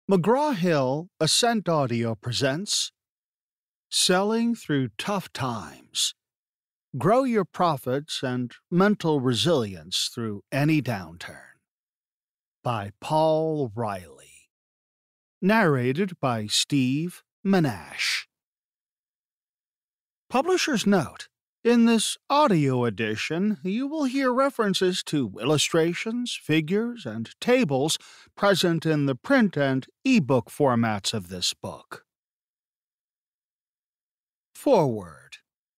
McGraw-Hill Ascent Audio presents Selling Through Tough Times. Grow your profits and mental resilience through any downturn. By Paul Reilly. Narrated by Steve Menasche. Publisher's note: in this audio edition, you will hear references to illustrations, figures, and tables present in the print and ebook formats of this book. Foreword.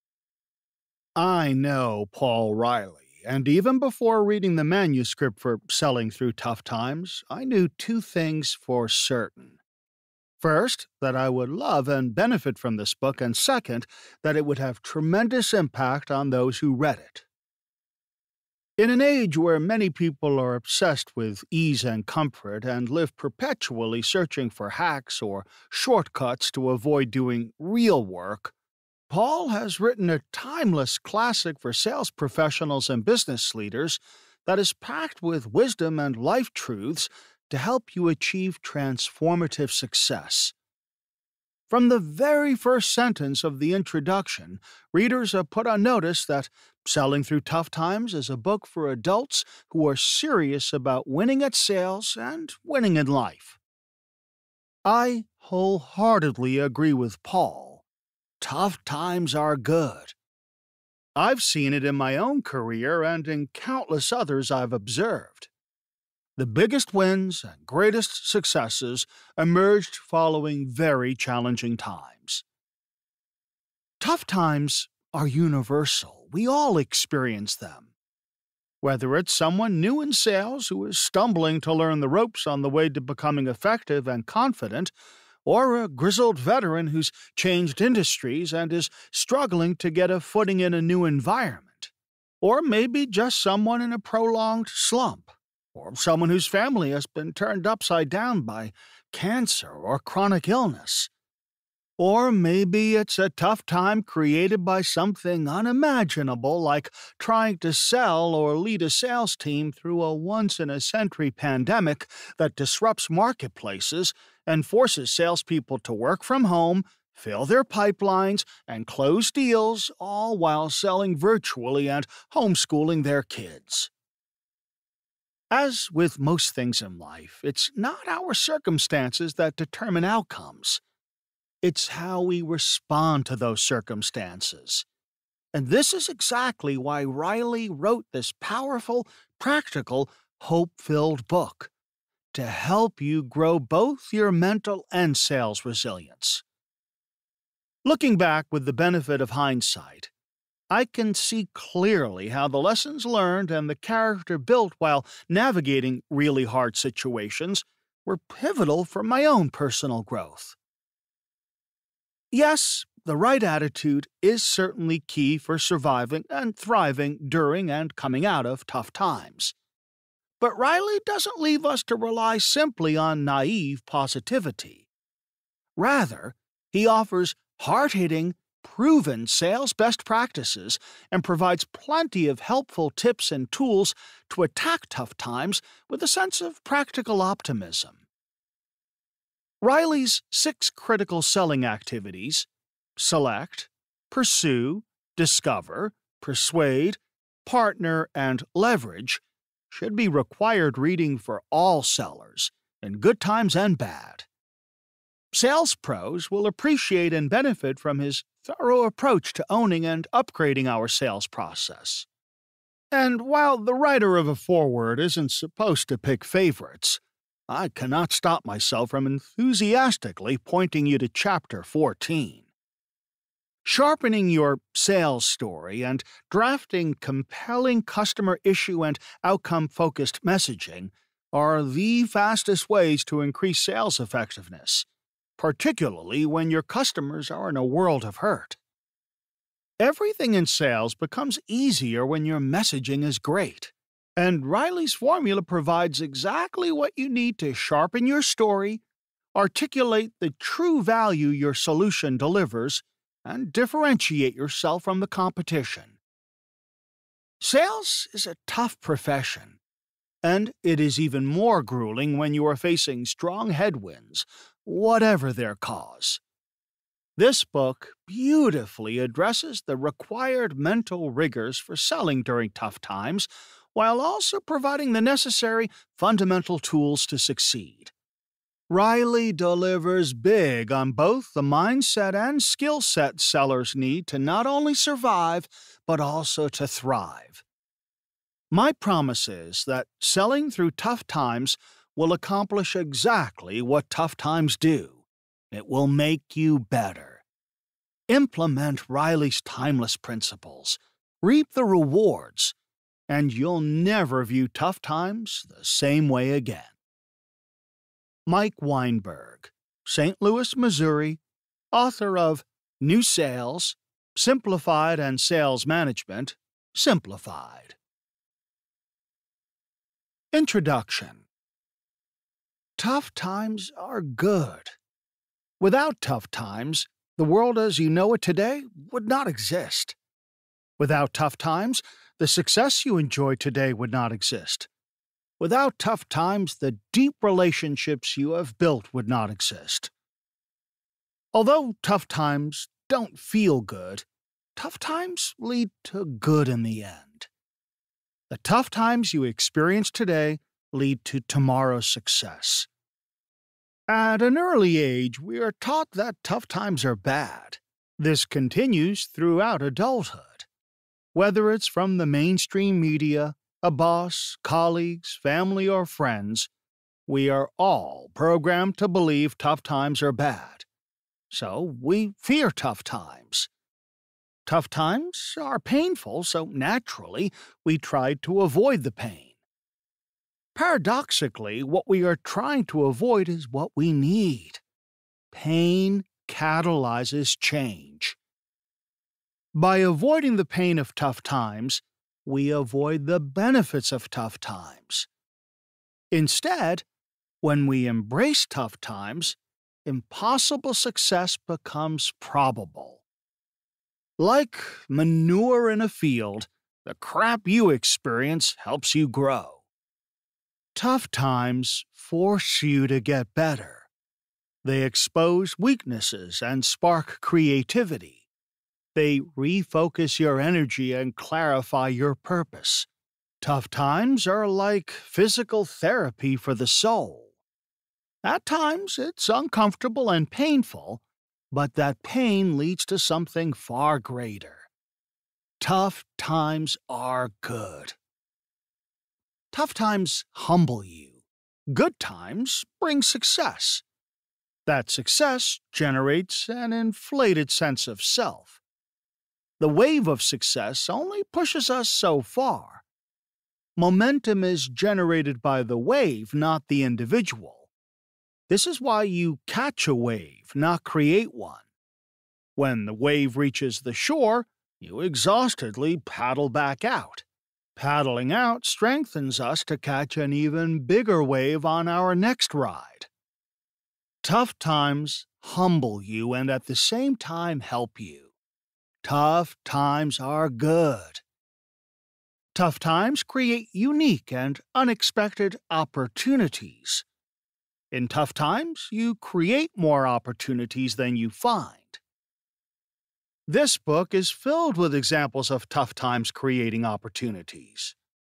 I know Paul Reilly, and even before reading the manuscript for Selling Through Tough Times, I knew two things for certain. First, that I would love and benefit from this book, and second, that it would have tremendous impact on those who read it. In an age where many people are obsessed with ease and comfort and live perpetually searching for hacks or shortcuts to avoid doing real work, Paul has written a timeless classic for sales professionals and business leaders that is packed with wisdom and life truths to help you achieve transformative success. From the very first sentence of the introduction, readers are put on notice that Selling Through Tough Times is a book for adults who are serious about winning at sales and winning in life. I wholeheartedly agree with Paul. Tough times are good. I've seen it in my own career and in countless others I've observed. The biggest wins and greatest successes emerged following very challenging times. Tough times are universal. We all experience them. Whether it's someone new in sales who is stumbling to learn the ropes on the way to becoming effective and confident, or a grizzled veteran who's changed industries and is struggling to get a footing in a new environment, or maybe just someone in a prolonged slump, or someone whose family has been turned upside down by cancer or chronic illness. Or maybe it's a tough time created by something unimaginable, like trying to sell or lead a sales team through a once-in-a-century pandemic that disrupts marketplaces and forces salespeople to work from home, fill their pipelines, and close deals, all while selling virtually and homeschooling their kids. As with most things in life, it's not our circumstances that determine outcomes. It's how we respond to those circumstances. And this is exactly why Reilly wrote this powerful, practical, hope-filled book, to help you grow both your mental and sales resilience. Looking back with the benefit of hindsight, I can see clearly how the lessons learned and the character built while navigating really hard situations were pivotal for my own personal growth. Yes, the right attitude is certainly key for surviving and thriving during and coming out of tough times. But Reilly doesn't leave us to rely simply on naive positivity. Rather, he offers hard-hitting, proven sales best practices and provides plenty of helpful tips and tools to attack tough times with a sense of practical optimism. Reilly's 6 critical selling activities — select, pursue, discover, persuade, partner, and leverage — should be required reading for all sellers, in good times and bad. Sales pros will appreciate and benefit from his thorough approach to owning and upgrading our sales process. And while the writer of a foreword isn't supposed to pick favorites, I cannot stop myself from enthusiastically pointing you to Chapter 14. Sharpening your sales story and drafting compelling customer issue and outcome-focused messaging are the fastest ways to increase sales effectiveness, particularly when your customers are in a world of hurt. Everything in sales becomes easier when your messaging is great, and Reilly's formula provides exactly what you need to sharpen your story, articulate the true value your solution delivers, and differentiate yourself from the competition. Sales is a tough profession, And it is even more grueling when you are facing strong headwinds, whatever their cause. This book beautifully addresses the required mental rigors for selling during tough times, while also providing the necessary fundamental tools to succeed. Reilly delivers big on both the mindset and skill set sellers need to not only survive, but also to thrive. My promise is that selling through tough times will accomplish exactly what tough times do. It will make you better. Implement Reilly's timeless principles, reap the rewards, and you'll never view tough times the same way again. Mike Weinberg, St. Louis, Missouri, author of New Sales, Simplified and Sales Management, Simplified. Introduction. Tough times are good. Without tough times, the world as you know it today would not exist. Without tough times, the success you enjoy today would not exist. Without tough times, the deep relationships you have built would not exist. Although tough times don't feel good, tough times lead to good in the end. The tough times you experience today lead to tomorrow's success. At an early age, we are taught that tough times are bad. This continues throughout adulthood. Whether it's from the mainstream media, a boss, colleagues, family, or friends, we are all programmed to believe tough times are bad. So we fear tough times. Tough times are painful, so naturally we try to avoid the pain. Paradoxically, what we are trying to avoid is what we need. Pain catalyzes change. By avoiding the pain of tough times, we avoid the benefits of tough times. Instead, when we embrace tough times, impossible success becomes probable. Like manure in a field, the crap you experience helps you grow. Tough times force you to get better. They expose weaknesses and spark creativity. They refocus your energy and clarify your purpose. Tough times are like physical therapy for the soul. At times, it's uncomfortable and painful, but that pain leads to something far greater. Tough times are good. Tough times humble you. Good times bring success. That success generates an inflated sense of self. The wave of success only pushes us so far. Momentum is generated by the wave, not the individual. This is why you catch a wave, not create one. When the wave reaches the shore, you exhaustedly paddle back out. Paddling out strengthens us to catch an even bigger wave on our next ride. Tough times humble you and at the same time help you. Tough times are good. Tough times create unique and unexpected opportunities. In tough times, you create more opportunities than you find. This book is filled with examples of tough times creating opportunities.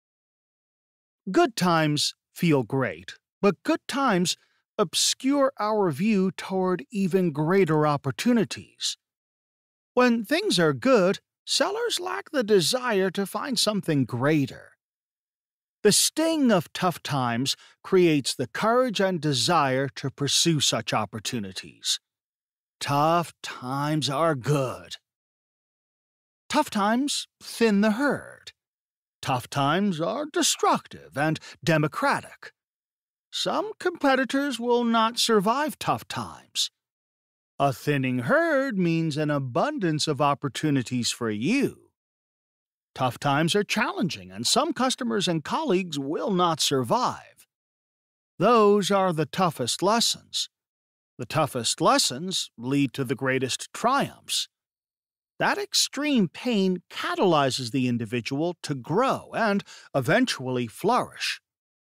Good times feel great, but good times obscure our view toward even greater opportunities. When things are good, sellers lack the desire to find something greater. The sting of tough times creates the courage and desire to pursue such opportunities. Tough times are good. Tough times thin the herd. Tough times are destructive and democratic. Some competitors will not survive tough times. A thinning herd means an abundance of opportunities for you. Tough times are challenging, and some customers and colleagues will not survive. Those are the toughest lessons. The toughest lessons lead to the greatest triumphs. That extreme pain catalyzes the individual to grow and eventually flourish.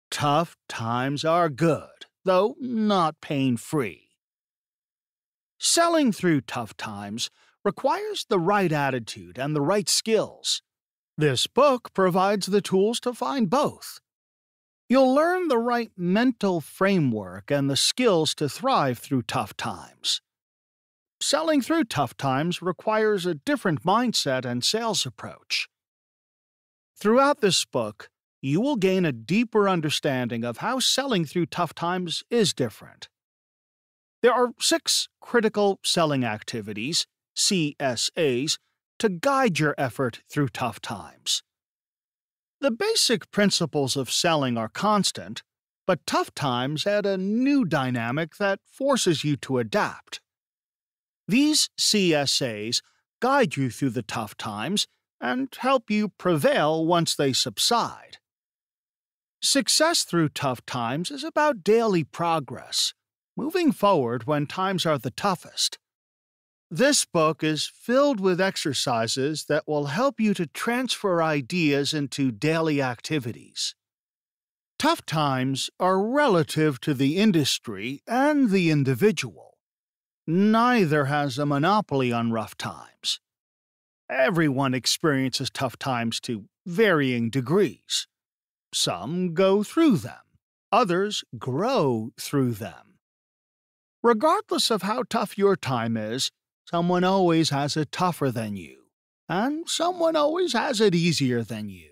Tough times are good, though not pain-free. Selling through tough times requires the right attitude and the right skills. This book provides the tools to find both. You'll learn the right mental framework and the skills to thrive through tough times. Selling through tough times requires a different mindset and sales approach. Throughout this book, you will gain a deeper understanding of how selling through tough times is different. There are 6 critical selling activities, CSAs, to guide your effort through tough times. The basic principles of selling are constant, but tough times add a new dynamic that forces you to adapt. These CSAs guide you through the tough times and help you prevail once they subside. Success through tough times is about daily progress, moving forward when times are the toughest. This book is filled with exercises that will help you to transfer ideas into daily activities. Tough times are relative to the industry and the individual. Neither has a monopoly on rough times. Everyone experiences tough times to varying degrees. Some go through them, others grow through them. Regardless of how tough your time is, someone always has it tougher than you, and someone always has it easier than you.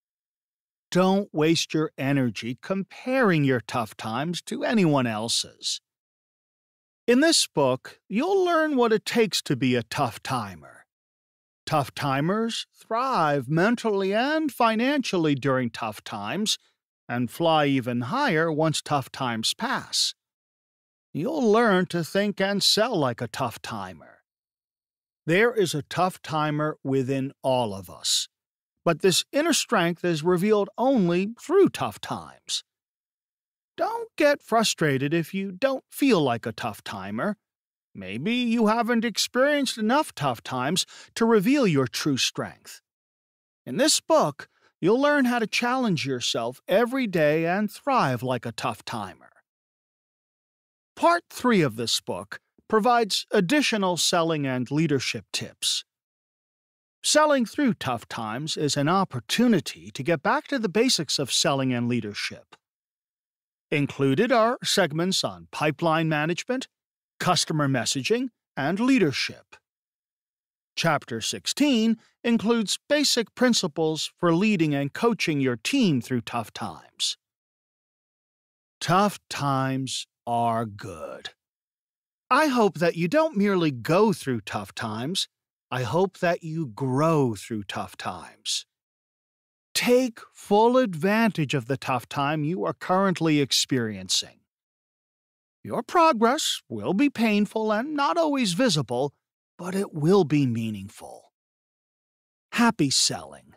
Don't waste your energy comparing your tough times to anyone else's. In this book, you'll learn what it takes to be a tough timer. Tough timers thrive mentally and financially during tough times, and fly even higher once tough times pass. You'll learn to think and sell like a tough timer. There is a tough timer within all of us, but this inner strength is revealed only through tough times. Don't get frustrated if you don't feel like a tough timer. Maybe you haven't experienced enough tough times to reveal your true strength. In this book, you'll learn how to challenge yourself every day and thrive like a tough timer. Part 3 of this book provides additional selling and leadership tips. Selling through tough times is an opportunity to get back to the basics of selling and leadership. Included are segments on pipeline management, customer messaging, and leadership. Chapter 16 includes basic principles for leading and coaching your team through tough times. Tough times are good. I hope that you don't merely go through tough times. I hope that you grow through tough times. Take full advantage of the tough time you are currently experiencing. Your progress will be painful and not always visible, but it will be meaningful. Happy selling.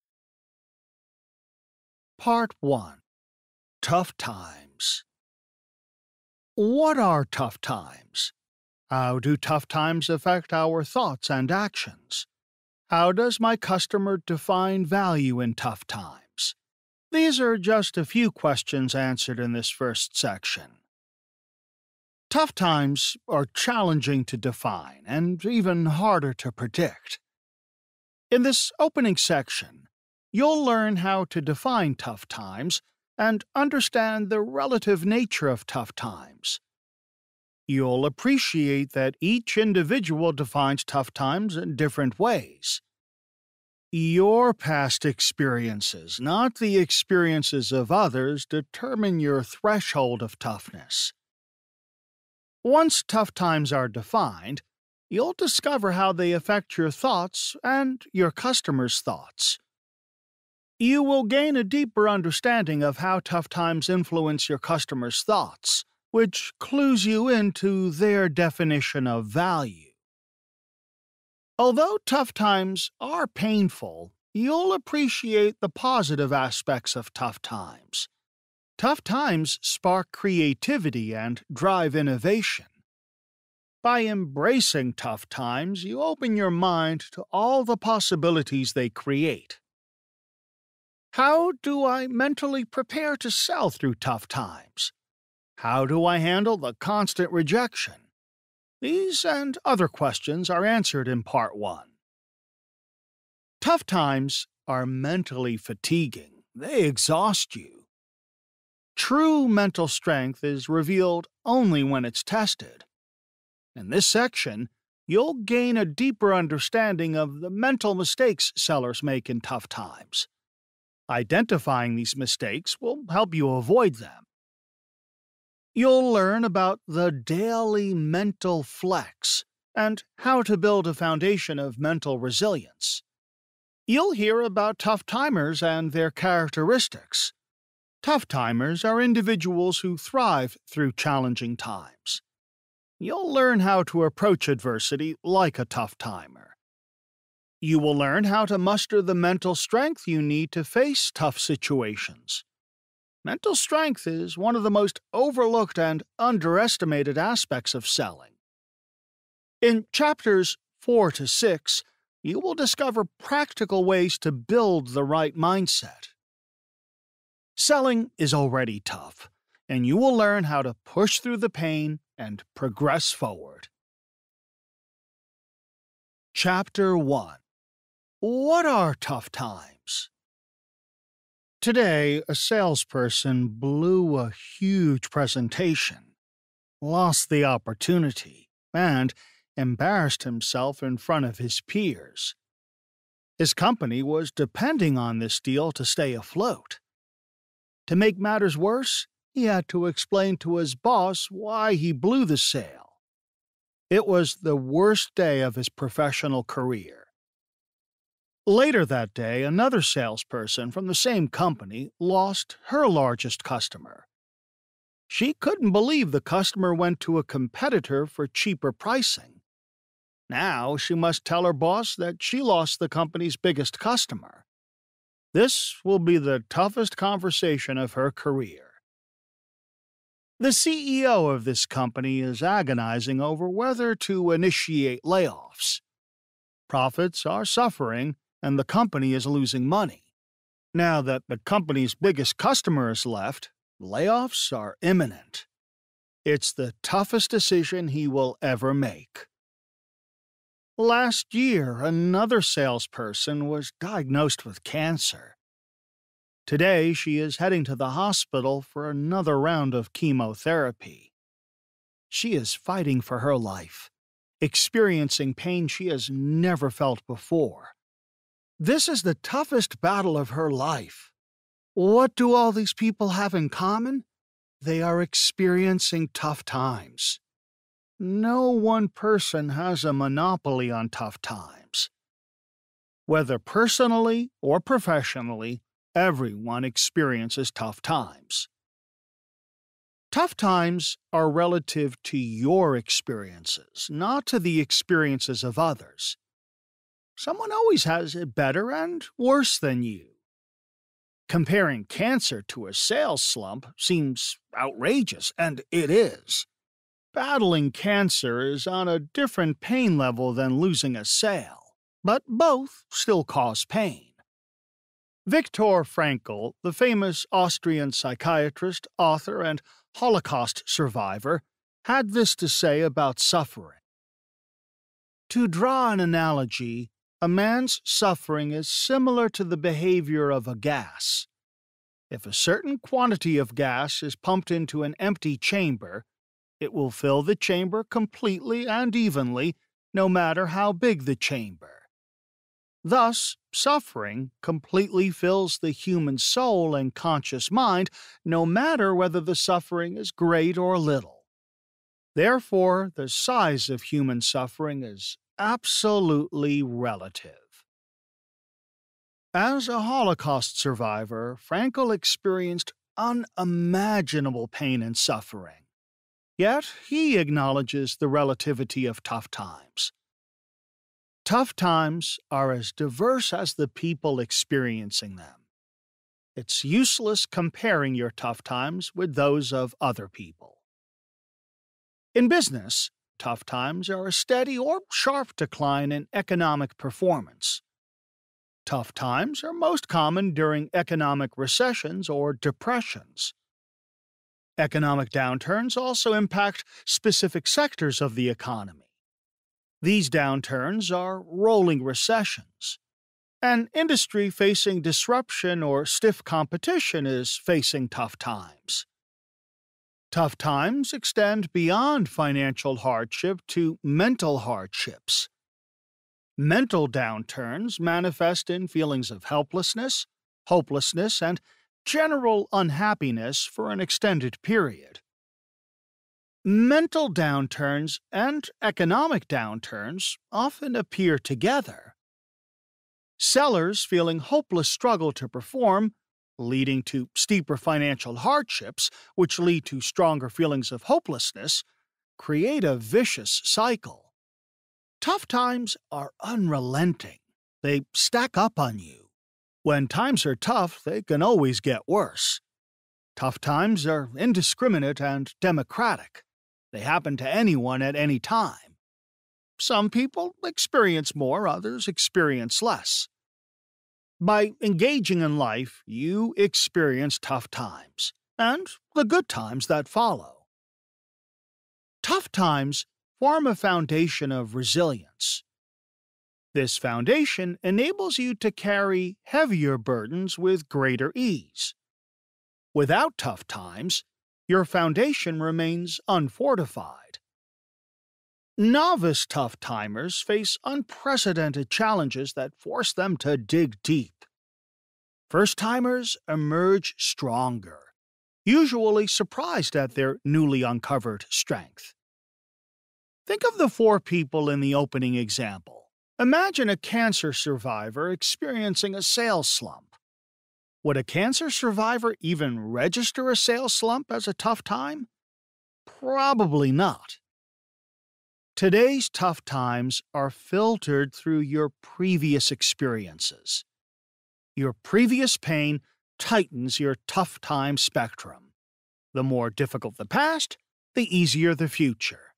Part 1. Tough times. What are tough times? How do tough times affect our thoughts and actions? How does my customer define value in tough times? These are just a few questions answered in this first section. Tough times are challenging to define and even harder to predict. In this opening section, you'll learn how to define tough times and understand the relative nature of tough times. You'll appreciate that each individual defines tough times in different ways. Your past experiences, not the experiences of others, determine your threshold of toughness. Once tough times are defined, you'll discover how they affect your thoughts and your customers' thoughts. You will gain a deeper understanding of how tough times influence your customers' thoughts, which clues you into their definition of value. Although tough times are painful, you'll appreciate the positive aspects of tough times. Tough times spark creativity and drive innovation. By embracing tough times, you open your mind to all the possibilities they create. How do I mentally prepare to sell through tough times? How do I handle the constant rejection? These and other questions are answered in Part 1. Tough times are mentally fatiguing. They exhaust you. True mental strength is revealed only when it's tested. In this section, you'll gain a deeper understanding of the mental mistakes sellers make in tough times. Identifying these mistakes will help you avoid them. You'll learn about the daily mental flex and how to build a foundation of mental resilience. You'll hear about tough timers and their characteristics. Tough timers are individuals who thrive through challenging times. You'll learn how to approach adversity like a tough timer. You will learn how to muster the mental strength you need to face tough situations. Mental strength is one of the most overlooked and underestimated aspects of selling. In chapters 4 to 6, you will discover practical ways to build the right mindset. Selling is already tough, and you will learn how to push through the pain and progress forward. Chapter 1. What are tough times? Today, a salesperson blew a huge presentation, lost the opportunity, and embarrassed himself in front of his peers. His company was depending on this deal to stay afloat. To make matters worse, he had to explain to his boss why he blew the sale. It was the worst day of his professional career. Later that day, another salesperson from the same company lost her largest customer. She couldn't believe the customer went to a competitor for cheaper pricing. Now she must tell her boss that she lost the company's biggest customer. This will be the toughest conversation of her career. The CEO of this company is agonizing over whether to initiate layoffs. Profits are suffering, and the company is losing money. Now that the company's biggest customer is left, layoffs are imminent. It's the toughest decision he will ever make. Last year, another salesperson was diagnosed with cancer. Today, she is heading to the hospital for another round of chemotherapy. She is fighting for her life, experiencing pain she has never felt before. This is the toughest battle of her life. What do all these people have in common? They are experiencing tough times. No one person has a monopoly on tough times. Whether personally or professionally, everyone experiences tough times. Tough times are relative to your experiences, not to the experiences of others. Someone always has it better and worse than you. Comparing cancer to a sales slump seems outrageous, and it is. Battling cancer is on a different pain level than losing a sale, but both still cause pain. Viktor Frankl, the famous Austrian psychiatrist, author, and Holocaust survivor, had this to say about suffering. To draw an analogy, a man's suffering is similar to the behavior of a gas. If a certain quantity of gas is pumped into an empty chamber, it will fill the chamber completely and evenly, no matter how big the chamber. Thus, suffering completely fills the human soul and conscious mind, no matter whether the suffering is great or little. Therefore, the size of human suffering is absolutely relative. As a Holocaust survivor, Frankl experienced unimaginable pain and suffering. Yet he acknowledges the relativity of tough times. Tough times are as diverse as the people experiencing them. It's useless comparing your tough times with those of other people. In business, tough times are a steady or sharp decline in economic performance. Tough times are most common during economic recessions or depressions. Economic downturns also impact specific sectors of the economy. These downturns are rolling recessions. An industry facing disruption or stiff competition is facing tough times. Tough times extend beyond financial hardship to mental hardships. Mental downturns manifest in feelings of helplessness, hopelessness, and general unhappiness for an extended period. Mental downturns and economic downturns often appear together. Sellers feeling hopeless struggle to perform, leading to steeper financial hardships, which lead to stronger feelings of hopelessness, create a vicious cycle. Tough times are unrelenting. They stack up on you. When times are tough, they can always get worse. Tough times are indiscriminate and democratic. They happen to anyone at any time. Some people experience more, others experience less. By engaging in life, you experience tough times and the good times that follow. Tough times form a foundation of resilience. This foundation enables you to carry heavier burdens with greater ease. Without tough times, your foundation remains unfortified. Novice tough-timers face unprecedented challenges that force them to dig deep. First-timers emerge stronger, usually surprised at their newly uncovered strength. Think of the 4 people in the opening example. Imagine a cancer survivor experiencing a sales slump. Would a cancer survivor even register a sales slump as a tough time? Probably not. Today's tough times are filtered through your previous experiences. Your previous pain tightens your tough time spectrum. The more difficult the past, the easier the future.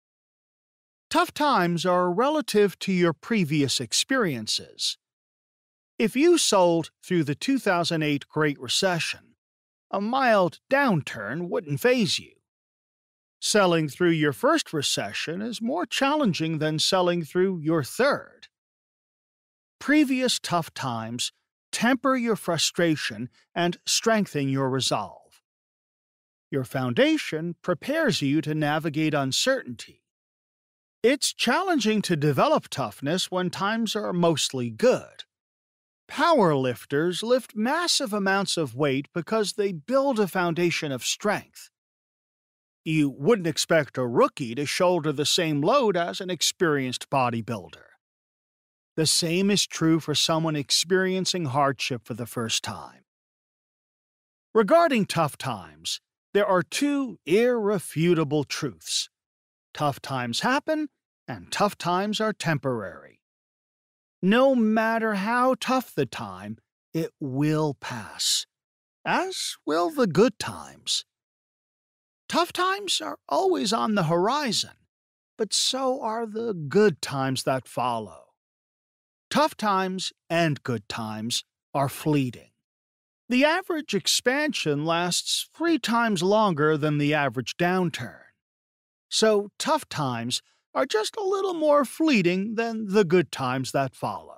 Tough times are relative to your previous experiences. If you sold through the 2008 Great Recession, a mild downturn wouldn't faze you. Selling through your first recession is more challenging than selling through your third. Previous tough times temper your frustration and strengthen your resolve. Your foundation prepares you to navigate uncertainty. It's challenging to develop toughness when times are mostly good. Power lifters lift massive amounts of weight because they build a foundation of strength. You wouldn't expect a rookie to shoulder the same load as an experienced bodybuilder. The same is true for someone experiencing hardship for the first time. Regarding tough times, there are 2 irrefutable truths. Tough times happen, and tough times are temporary. No matter how tough the time, it will pass, as will the good times. Tough times are always on the horizon, but so are the good times that follow. Tough times and good times are fleeting. The average expansion lasts 3 times longer than the average downturn. So tough times are just a little more fleeting than the good times that follow.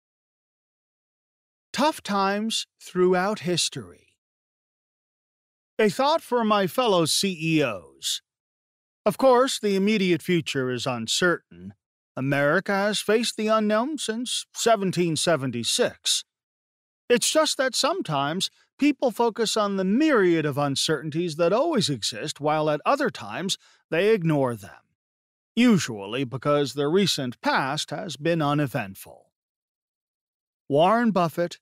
Tough times throughout history. A thought for my fellow CEOs. Of course, the immediate future is uncertain. America has faced the unknown since 1776. It's just that sometimes people focus on the myriad of uncertainties that always exist, while at other times they ignore them. Usually because the recent past has been uneventful. Warren Buffett,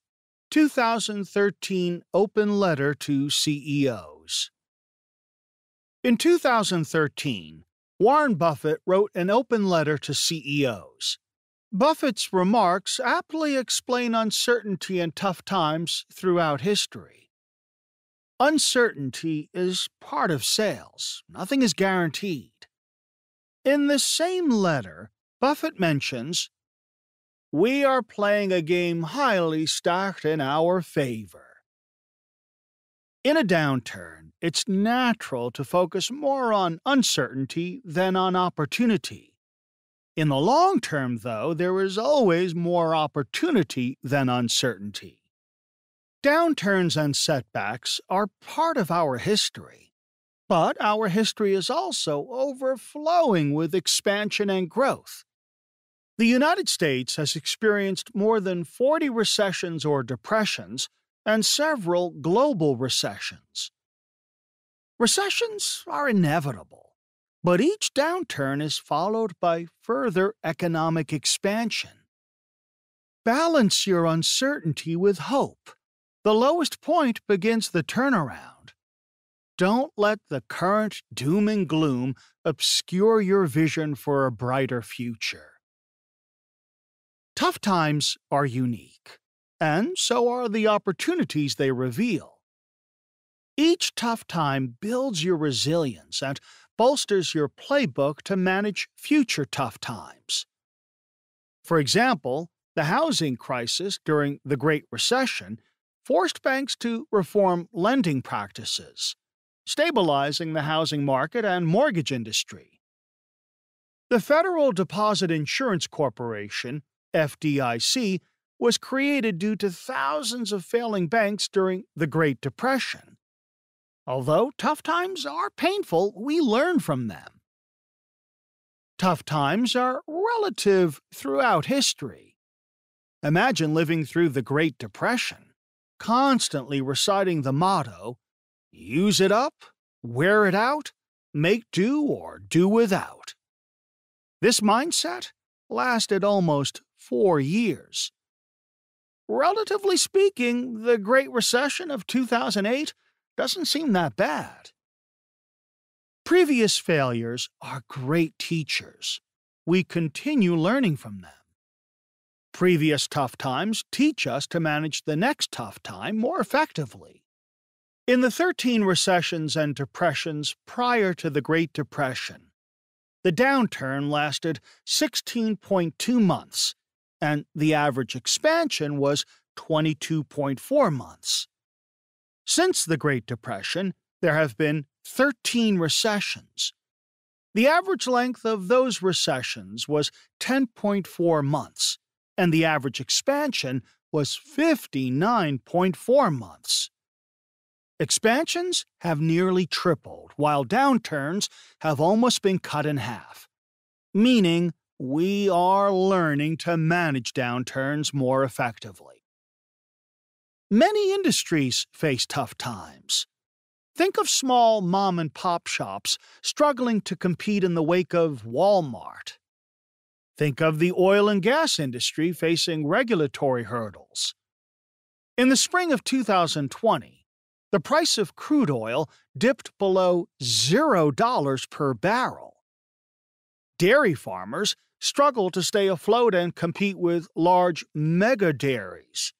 2013 Open Letter to CEOs. In 2013, Warren Buffett wrote an open letter to CEOs. Buffett's remarks aptly explain uncertainty and tough times throughout history. Uncertainty is part of sales. Nothing is guaranteed. In the same letter, Buffett mentions, we are playing a game highly stacked in our favor. In a downturn, it's natural to focus more on uncertainty than on opportunity. In the long term, though, there is always more opportunity than uncertainty. Downturns and setbacks are part of our history, but our history is also overflowing with expansion and growth. The United States has experienced more than 40 recessions or depressions and several global recessions. Recessions are inevitable, but each downturn is followed by further economic expansion. Balance your uncertainty with hope. The lowest point begins the turnaround. Don't let the current doom and gloom obscure your vision for a brighter future. Tough times are unique, and so are the opportunities they reveal. Each tough time builds your resilience and bolsters your playbook to manage future tough times. For example, the housing crisis during the Great Recession forced banks to reform lending practices, stabilizing the housing market and mortgage industry. The Federal Deposit Insurance Corporation, FDIC, was created due to thousands of failing banks during the Great Depression. Although tough times are painful, we learn from them. Tough times are relative throughout history. Imagine living through the Great Depression, constantly reciting the motto, use it up, wear it out, make do or do without. This mindset lasted almost 4 years. Relatively speaking, the Great Recession of 2008 doesn't seem that bad. Previous failures are great teachers. We continue learning from them. Previous tough times teach us to manage the next tough time more effectively. In the 13 recessions and depressions prior to the Great Depression, the downturn lasted 16.2 months, and the average expansion was 22.4 months. Since the Great Depression, there have been 13 recessions. The average length of those recessions was 10.4 months, and the average expansion was 59.4 months. Expansions have nearly tripled, while downturns have almost been cut in half, meaning we are learning to manage downturns more effectively. Many industries face tough times. Think of small mom-and-pop shops struggling to compete in the wake of Walmart. Think of the oil and gas industry facing regulatory hurdles. In the spring of 2020, the price of crude oil dipped below $0 per barrel. Dairy farmers struggle to stay afloat and compete with large mega dairies.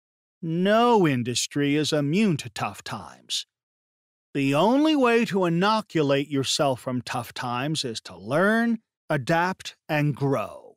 No industry is immune to tough times. The only way to inoculate yourself from tough times is to learn, adapt, and grow.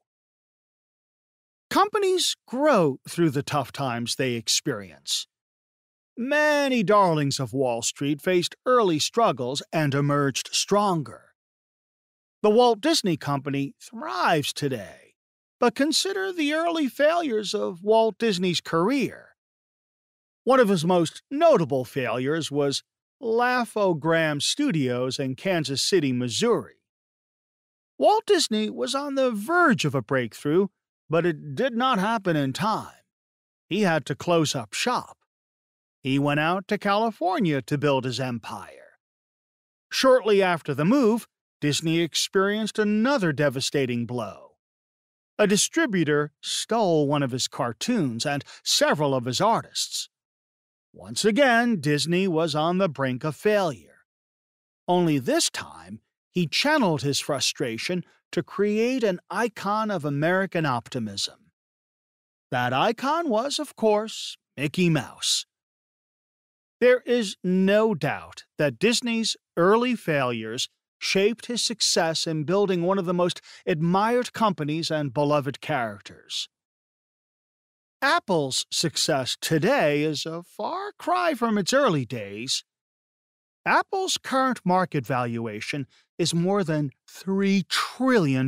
Companies grow through the tough times they experience. Many darlings of Wall Street faced early struggles and emerged stronger. The Walt Disney Company thrives today, but consider the early failures of Walt Disney's career. One of his most notable failures was Laugh-O-Gram Studios in Kansas City, Missouri. Walt Disney was on the verge of a breakthrough, but it did not happen in time. He had to close up shop. He went out to California to build his empire. Shortly after the move, Disney experienced another devastating blow. A distributor stole one of his cartoons and several of his artists. Once again, Disney was on the brink of failure. Only this time, he channeled his frustration to create an icon of American optimism. That icon was, of course, Mickey Mouse. There is no doubt that Disney's early failures shaped his success in building one of the most admired companies and beloved characters. Apple's success today is a far cry from its early days. Apple's current market valuation is more than $3 trillion.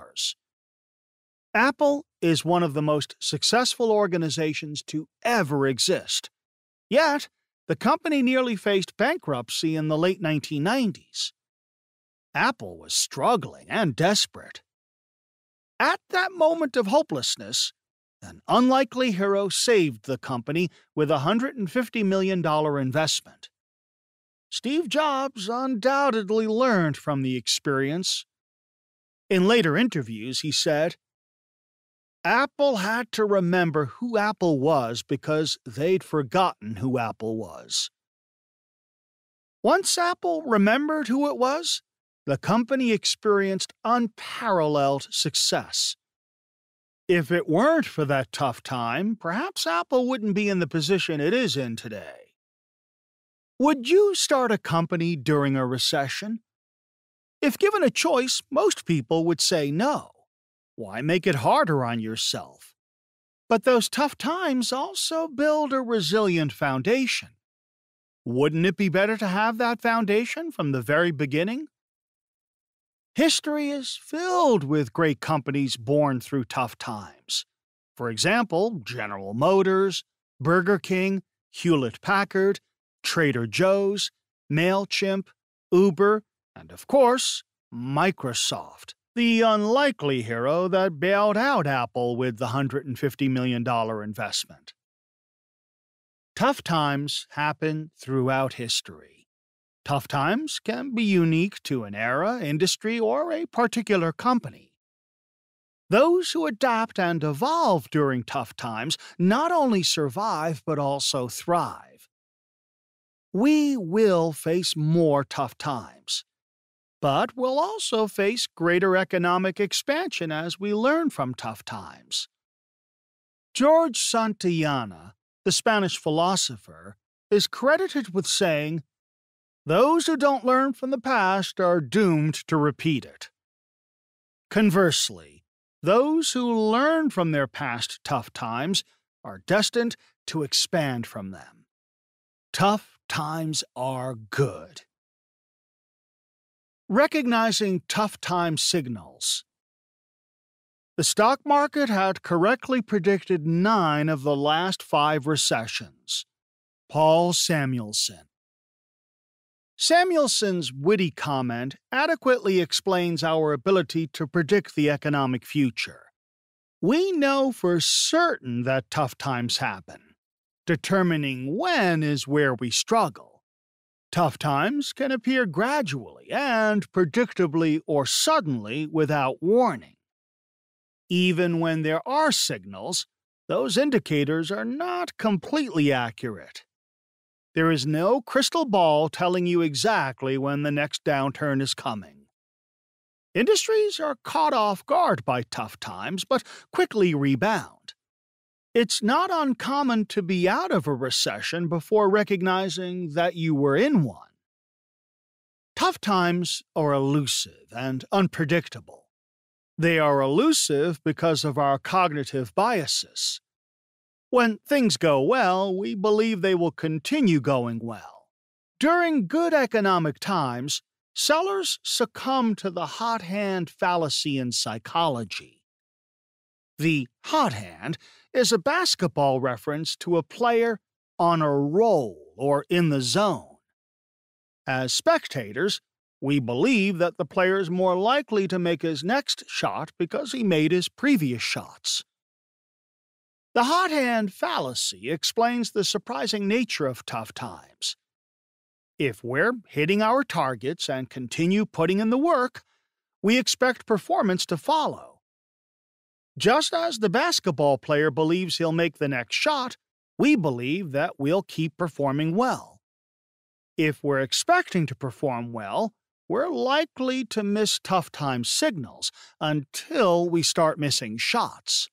Apple is one of the most successful organizations to ever exist. Yet, the company nearly faced bankruptcy in the late 1990s. Apple was struggling and desperate. At that moment of hopelessness, an unlikely hero saved the company with a $150 million investment. Steve Jobs undoubtedly learned from the experience. In later interviews, he said, Apple had to remember who Apple was because they'd forgotten who Apple was. Once Apple remembered who it was, the company experienced unparalleled success. If it weren't for that tough time, perhaps Apple wouldn't be in the position it is in today. Would you start a company during a recession? If given a choice, most people would say no. Why make it harder on yourself? But those tough times also build a resilient foundation. Wouldn't it be better to have that foundation from the very beginning? History is filled with great companies born through tough times. For example, General Motors, Burger King, Hewlett-Packard, Trader Joe's, MailChimp, Uber, and of course, Microsoft, the unlikely hero that bailed out Apple with the $150 million investment. Tough times happen throughout history. Tough times can be unique to an era, industry, or a particular company. Those who adapt and evolve during tough times not only survive but also thrive. We will face more tough times, but we'll also face greater economic expansion as we learn from tough times. George Santayana, the Spanish philosopher, is credited with saying, "Those who don't learn from the past are doomed to repeat it." Conversely, those who learn from their past tough times are destined to expand from them. Tough times are good. Recognizing tough time signals. The stock market had correctly predicted 9 of the last 5 recessions. Paul Samuelson. Samuelson's witty comment adequately explains our ability to predict the economic future. We know for certain that tough times happen. Determining when is where we struggle. Tough times can appear gradually and predictably or suddenly without warning. Even when there are signals, those indicators are not completely accurate. There is no crystal ball telling you exactly when the next downturn is coming. Industries are caught off guard by tough times, but quickly rebound. It's not uncommon to be out of a recession before recognizing that you were in one. Tough times are elusive and unpredictable. They are elusive because of our cognitive biases. When things go well, we believe they will continue going well. During good economic times, sellers succumb to the hot hand fallacy in psychology. The hot hand is a basketball reference to a player on a roll or in the zone. As spectators, we believe that the player is more likely to make his next shot because he made his previous shots. The hot hand fallacy explains the surprising nature of tough times. If we're hitting our targets and continue putting in the work, we expect performance to follow. Just as the basketball player believes he'll make the next shot, we believe that we'll keep performing well. If we're expecting to perform well, we're likely to miss tough time signals until we start missing shots.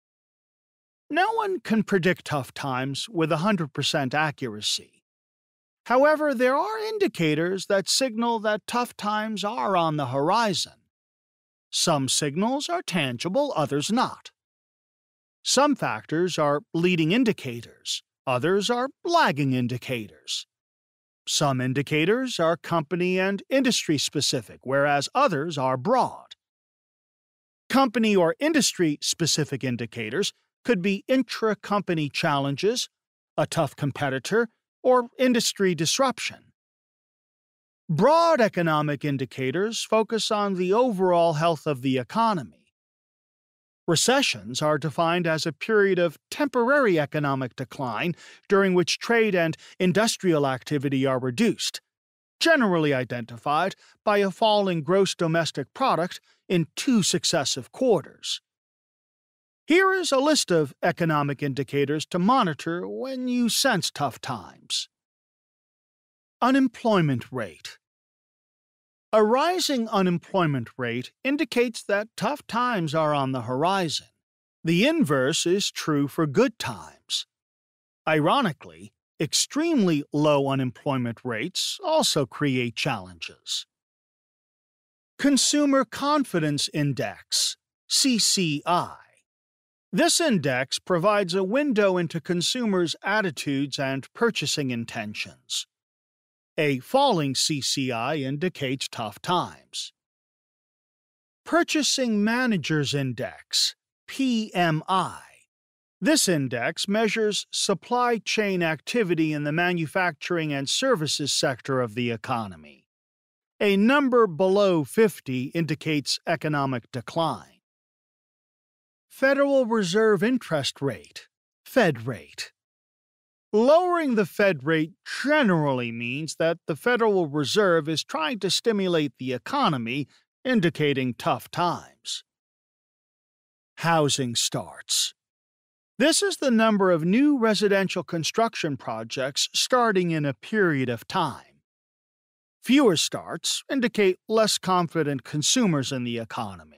No one can predict tough times with 100% accuracy. However, there are indicators that signal that tough times are on the horizon. Some signals are tangible, others not. Some factors are leading indicators, others are lagging indicators. Some indicators are company and industry specific, whereas others are broad. Company or industry specific indicators could be intra-company challenges, a tough competitor, or industry disruption. Broad economic indicators focus on the overall health of the economy. Recessions are defined as a period of temporary economic decline during which trade and industrial activity are reduced, generally identified by a fall in gross domestic product in 2 successive quarters. Here is a list of economic indicators to monitor when you sense tough times. Unemployment rate. A rising unemployment rate indicates that tough times are on the horizon. The inverse is true for good times. Ironically, extremely low unemployment rates also create challenges. Consumer Confidence Index, CCI. This index provides a window into consumers' attitudes and purchasing intentions. A falling CCI indicates tough times. Purchasing Managers Index, PMI. This index measures supply chain activity in the manufacturing and services sector of the economy. A number below 50 indicates economic decline. Federal Reserve interest rate, Fed rate. Lowering the Fed rate generally means that the Federal Reserve is trying to stimulate the economy, indicating tough times. Housing starts. This is the number of new residential construction projects starting in a period of time. Fewer starts indicate less confident consumers in the economy.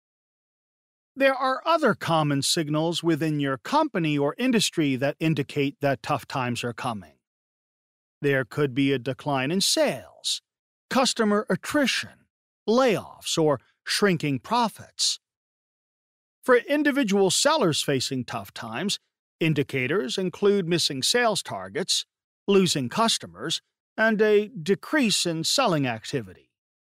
There are other common signals within your company or industry that indicate that tough times are coming. There could be a decline in sales, customer attrition, layoffs, or shrinking profits. For individual sellers facing tough times, indicators include missing sales targets, losing customers, and a decrease in selling activity.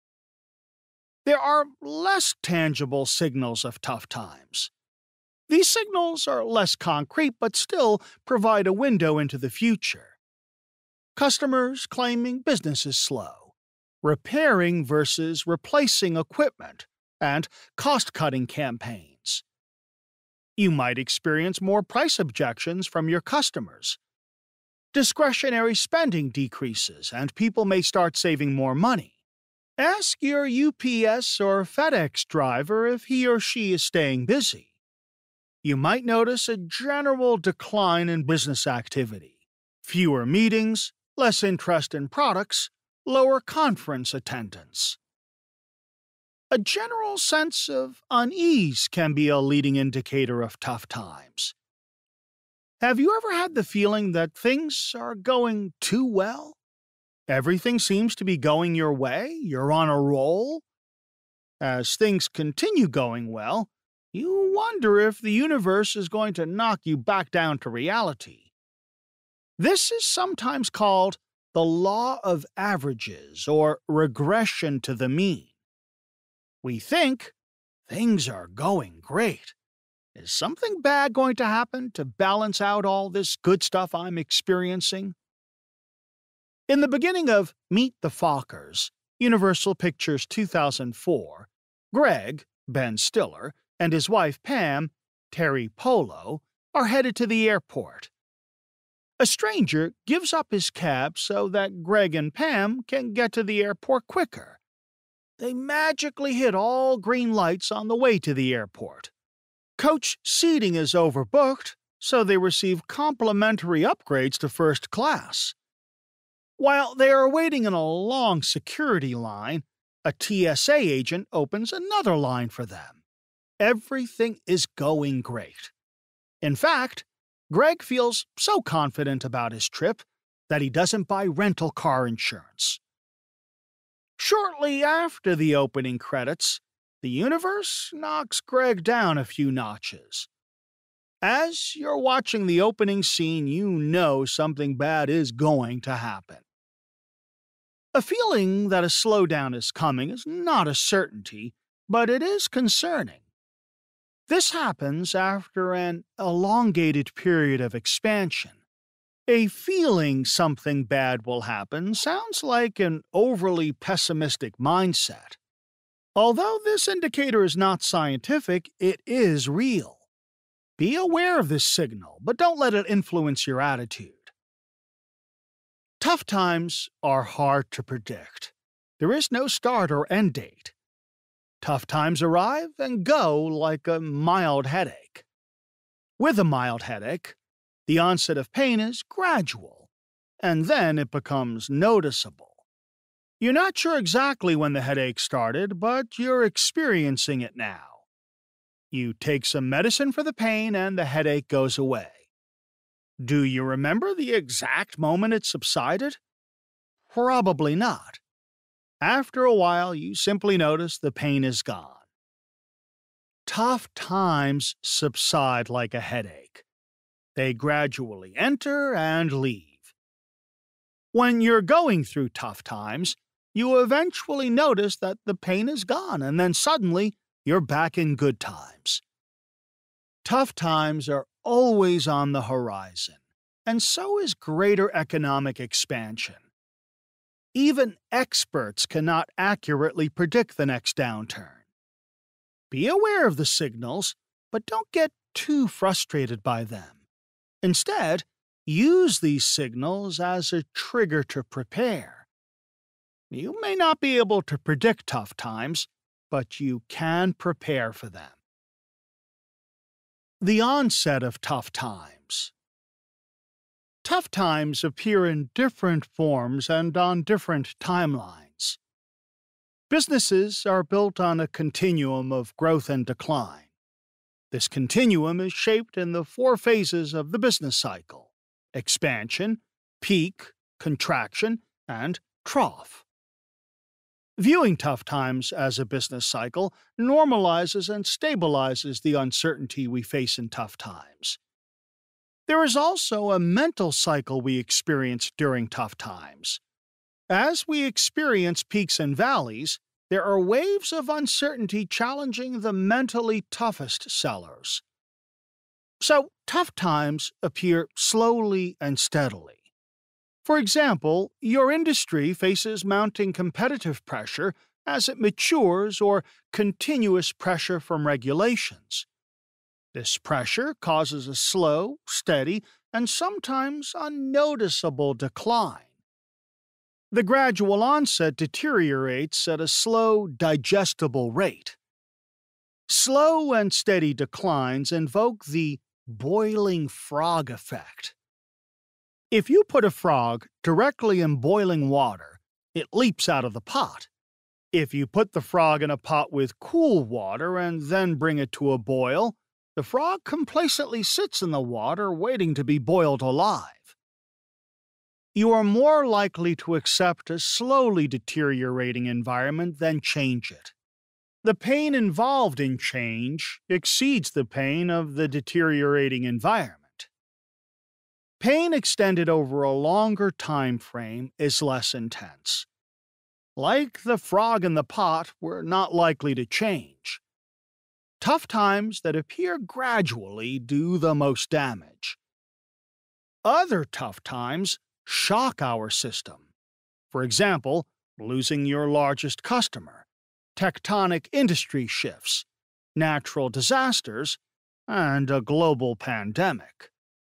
There are less tangible signals of tough times. These signals are less concrete but still provide a window into the future. Customers claiming business is slow, repairing versus replacing equipment, and cost-cutting campaigns. You might experience more price objections from your customers. Discretionary spending decreases and people may start saving more money. Ask your UPS or FedEx driver if he or she is staying busy. You might notice a general decline in business activity, fewer meetings, less interest in products, lower conference attendance. A general sense of unease can be a leading indicator of tough times. Have you ever had the feeling that things are going too well? Everything seems to be going your way, you're on a roll. As things continue going well, you wonder if the universe is going to knock you back down to reality. This is sometimes called the law of averages or regression to the mean. We think things are going great. Is something bad going to happen to balance out all this good stuff I'm experiencing? In the beginning of Meet the Fockers, Universal Pictures 2004, Greg, Ben Stiller, and his wife Pam, Terry Polo, are headed to the airport. A stranger gives up his cab so that Greg and Pam can get to the airport quicker. They magically hit all green lights on the way to the airport. Coach seating is overbooked, so they receive complimentary upgrades to first class. While they are waiting in a long security line, a TSA agent opens another line for them. Everything is going great. In fact, Greg feels so confident about his trip that he doesn't buy rental car insurance. Shortly after the opening credits, the universe knocks Greg down a few notches. As you're watching the opening scene, you know something bad is going to happen. A feeling that a slowdown is coming is not a certainty, but it is concerning. This happens after an elongated period of expansion. A feeling something bad will happen sounds like an overly pessimistic mindset. Although this indicator is not scientific, it is real. Be aware of this signal, but don't let it influence your attitude. Tough times are hard to predict. There is no start or end date. Tough times arrive and go like a mild headache. With a mild headache, the onset of pain is gradual, and then it becomes noticeable. You're not sure exactly when the headache started, but you're experiencing it now. You take some medicine for the pain and the headache goes away. Do you remember the exact moment it subsided? Probably not. After a while, you simply notice the pain is gone. Tough times subside like a headache. They gradually enter and leave. When you're going through tough times, you eventually notice that the pain is gone, and then suddenly you're back in good times. Tough times are always on the horizon, and so is greater economic expansion. Even experts cannot accurately predict the next downturn. Be aware of the signals, but don't get too frustrated by them. Instead, use these signals as a trigger to prepare. You may not be able to predict tough times, but you can prepare for them. The onset of tough times. Tough times appear in different forms and on different timelines. Businesses are built on a continuum of growth and decline. This continuum is shaped in the 4 phases of the business cycle: expansion, peak, contraction, and trough. Viewing tough times as a business cycle normalizes and stabilizes the uncertainty we face in tough times. There is also a mental cycle we experience during tough times. As we experience peaks and valleys, there are waves of uncertainty challenging the mentally toughest sellers. So, tough times appear slowly and steadily. For example, your industry faces mounting competitive pressure as it matures or continuous pressure from regulations. This pressure causes a slow, steady, and sometimes unnoticeable decline. The gradual onset deteriorates at a slow, digestible rate. Slow and steady declines invoke the boiling frog effect. If you put a frog directly in boiling water, it leaps out of the pot. If you put the frog in a pot with cool water and then bring it to a boil, the frog complacently sits in the water waiting to be boiled alive. You are more likely to accept a slowly deteriorating environment than change it. The pain involved in change exceeds the pain of the deteriorating environment. Pain extended over a longer time frame is less intense. Like the frog in the pot, we're not likely to change. Tough times that appear gradually do the most damage. Other tough times shock our system. For example, losing your largest customer, tectonic industry shifts, natural disasters, and a global pandemic.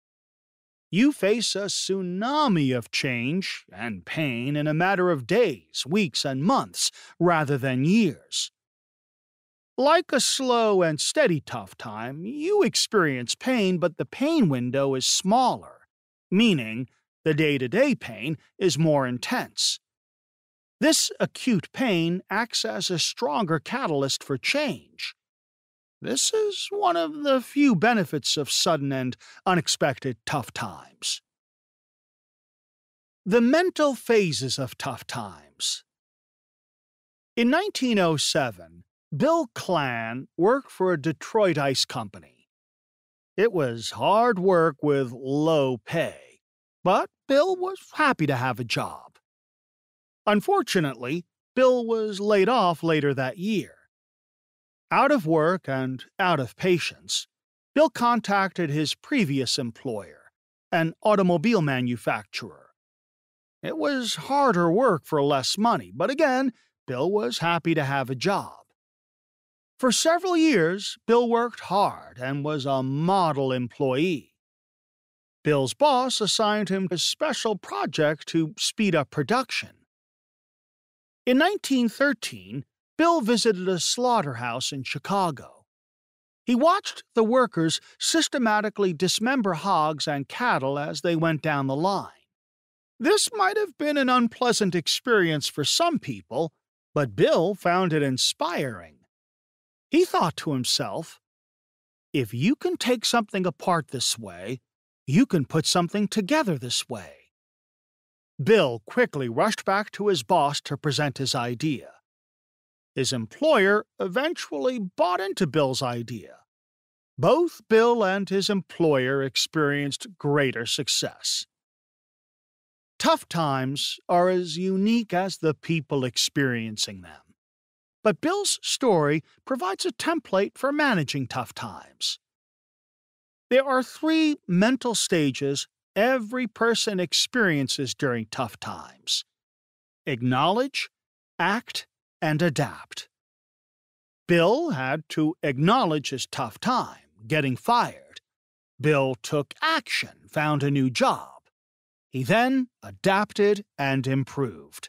You face a tsunami of change and pain in a matter of days, weeks, and months, rather than years. Like a slow and steady tough time, you experience pain, but the pain window is smaller, meaning the day-to-day pain is more intense. This acute pain acts as a stronger catalyst for change. This is one of the few benefits of sudden and unexpected tough times. The mental phases of tough times. In 1907, Bill Clan worked for a Detroit ice company. It was hard work with low pay, but Bill was happy to have a job. Unfortunately, Bill was laid off later that year. Out of work and out of patience, Bill contacted his previous employer, an automobile manufacturer. It was harder work for less money, but again, Bill was happy to have a job. For several years, Bill worked hard and was a model employee. Bill's boss assigned him a special project to speed up production. In 1913, Bill visited a slaughterhouse in Chicago. He watched the workers systematically dismember hogs and cattle as they went down the line. This might have been an unpleasant experience for some people, but Bill found it inspiring. He thought to himself, if you can take something apart this way, you can put something together this way. Bill quickly rushed back to his boss to present his idea. His employer eventually bought into Bill's idea. Both Bill and his employer experienced greater success. Tough times are as unique as the people experiencing them. But Bill's story provides a template for managing tough times. There are 3 mental stages every person experiences during tough times: acknowledge, act, and adapt. Bill had to acknowledge his tough time, getting fired. Bill took action, found a new job. He then adapted and improved.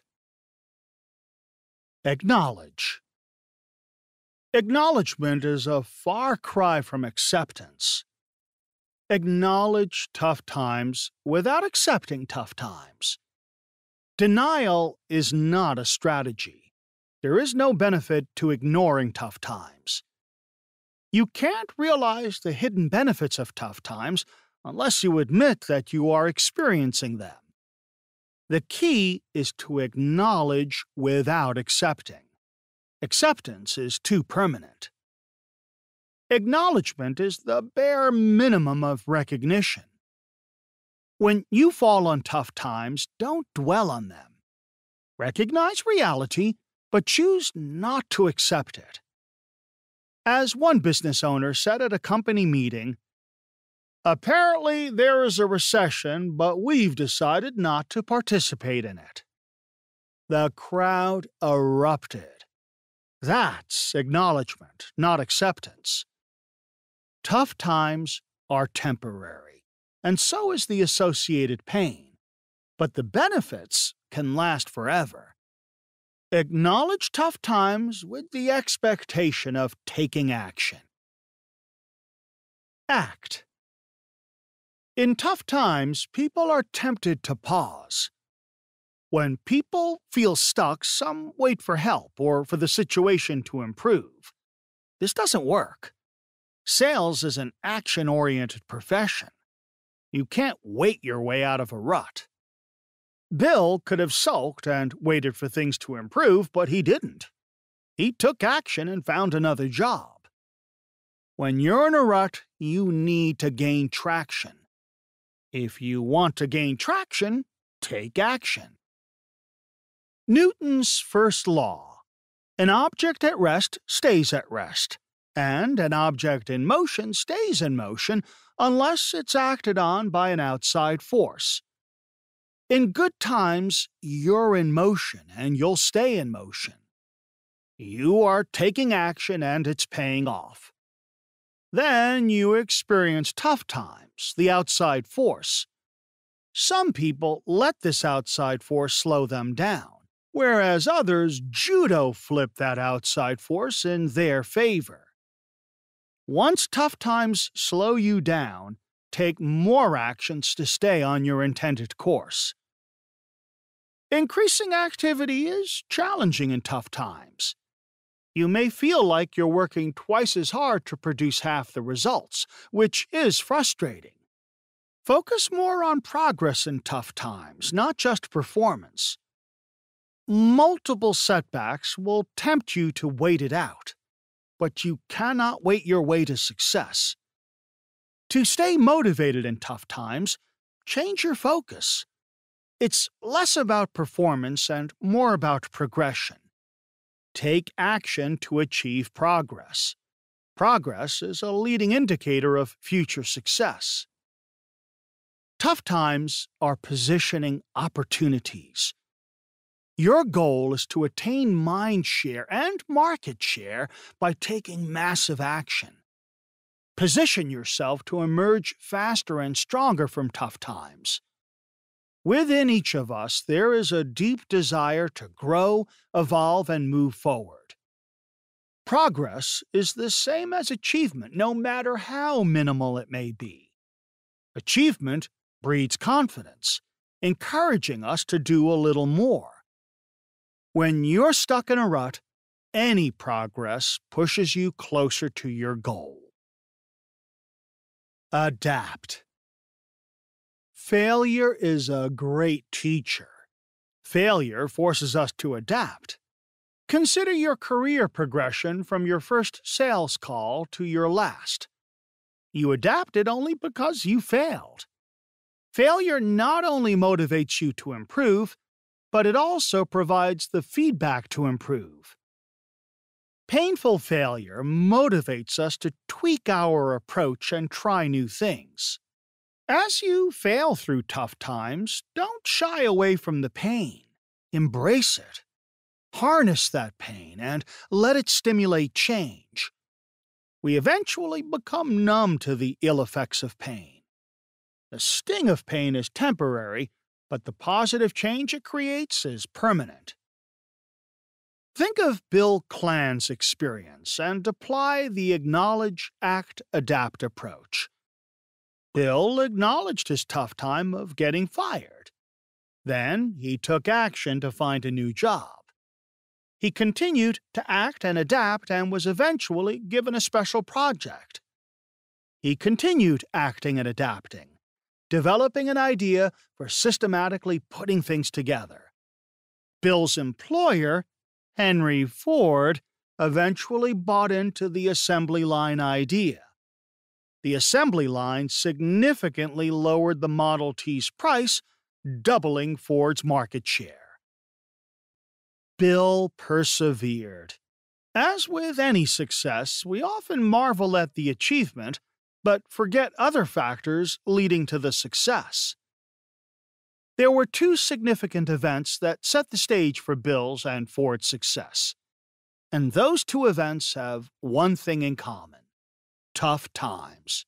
Acknowledge. Acknowledgement is a far cry from acceptance. Acknowledge tough times without accepting tough times. Denial is not a strategy. There is no benefit to ignoring tough times. You can't realize the hidden benefits of tough times unless you admit that you are experiencing them. The key is to acknowledge without accepting. Acceptance is too permanent. Acknowledgement is the bare minimum of recognition. When you fall on tough times, don't dwell on them. Recognize reality, but choose not to accept it. As one business owner said at a company meeting, "Apparently there is a recession, but we've decided not to participate in it." The crowd erupted. That's acknowledgement, not acceptance. Tough times are temporary, and so is the associated pain, but the benefits can last forever. Acknowledge tough times with the expectation of taking action. Act. In tough times, people are tempted to pause. When people feel stuck, some wait for help or for the situation to improve. This doesn't work. Sales is an action-oriented profession. You can't wait your way out of a rut. Bill could have sulked and waited for things to improve, but he didn't. He took action and found another job. When you're in a rut, you need to gain traction. If you want to gain traction, take action. Newton's first law: an object at rest stays at rest, and an object in motion stays in motion unless it's acted on by an outside force. In good times, you're in motion, and you'll stay in motion. You are taking action, and it's paying off. Then you experience tough times, the outside force. Some people let this outside force slow them down, whereas others judo flip that outside force in their favor. Once tough times slow you down, take more actions to stay on your intended course. Increasing activity is challenging in tough times. You may feel like you're working twice as hard to produce half the results, which is frustrating. Focus more on progress in tough times, not just performance. Multiple setbacks will tempt you to wait it out, but you cannot wait your way to success. To stay motivated in tough times, change your focus. It's less about performance and more about progression. Take action to achieve progress. Progress is a leading indicator of future success. Tough times are positioning opportunities. Your goal is to attain mind share and market share by taking massive action. Position yourself to emerge faster and stronger from tough times. Within each of us, there is a deep desire to grow, evolve, and move forward. Progress is the same as achievement, no matter how minimal it may be. Achievement breeds confidence, encouraging us to do a little more. When you're stuck in a rut, any progress pushes you closer to your goal. Adapt. Failure is a great teacher. Failure forces us to adapt. Consider your career progression from your first sales call to your last. You adapted only because you failed. Failure not only motivates you to improve, but it also provides the feedback to improve. Painful failure motivates us to tweak our approach and try new things. As you fail through tough times, don't shy away from the pain. Embrace it. Harness that pain and let it stimulate change. We eventually become numb to the ill effects of pain. The sting of pain is temporary, but the positive change it creates is permanent. Think of Bill Clan's experience and apply the acknowledge, act, adapt approach. Bill acknowledged his tough time of getting fired. Then he took action to find a new job. He continued to act and adapt and was eventually given a special project. He continued acting and adapting, developing an idea for systematically putting things together. Bill's employer, Henry Ford, eventually bought into the assembly line idea. The assembly line significantly lowered the Model T's price, doubling Ford's market share. Bill persevered. As with any success, we often marvel at the achievement, but forget other factors leading to the success. There were two significant events that set the stage for Bill's and Ford's success. And those two events have one thing in common: tough times.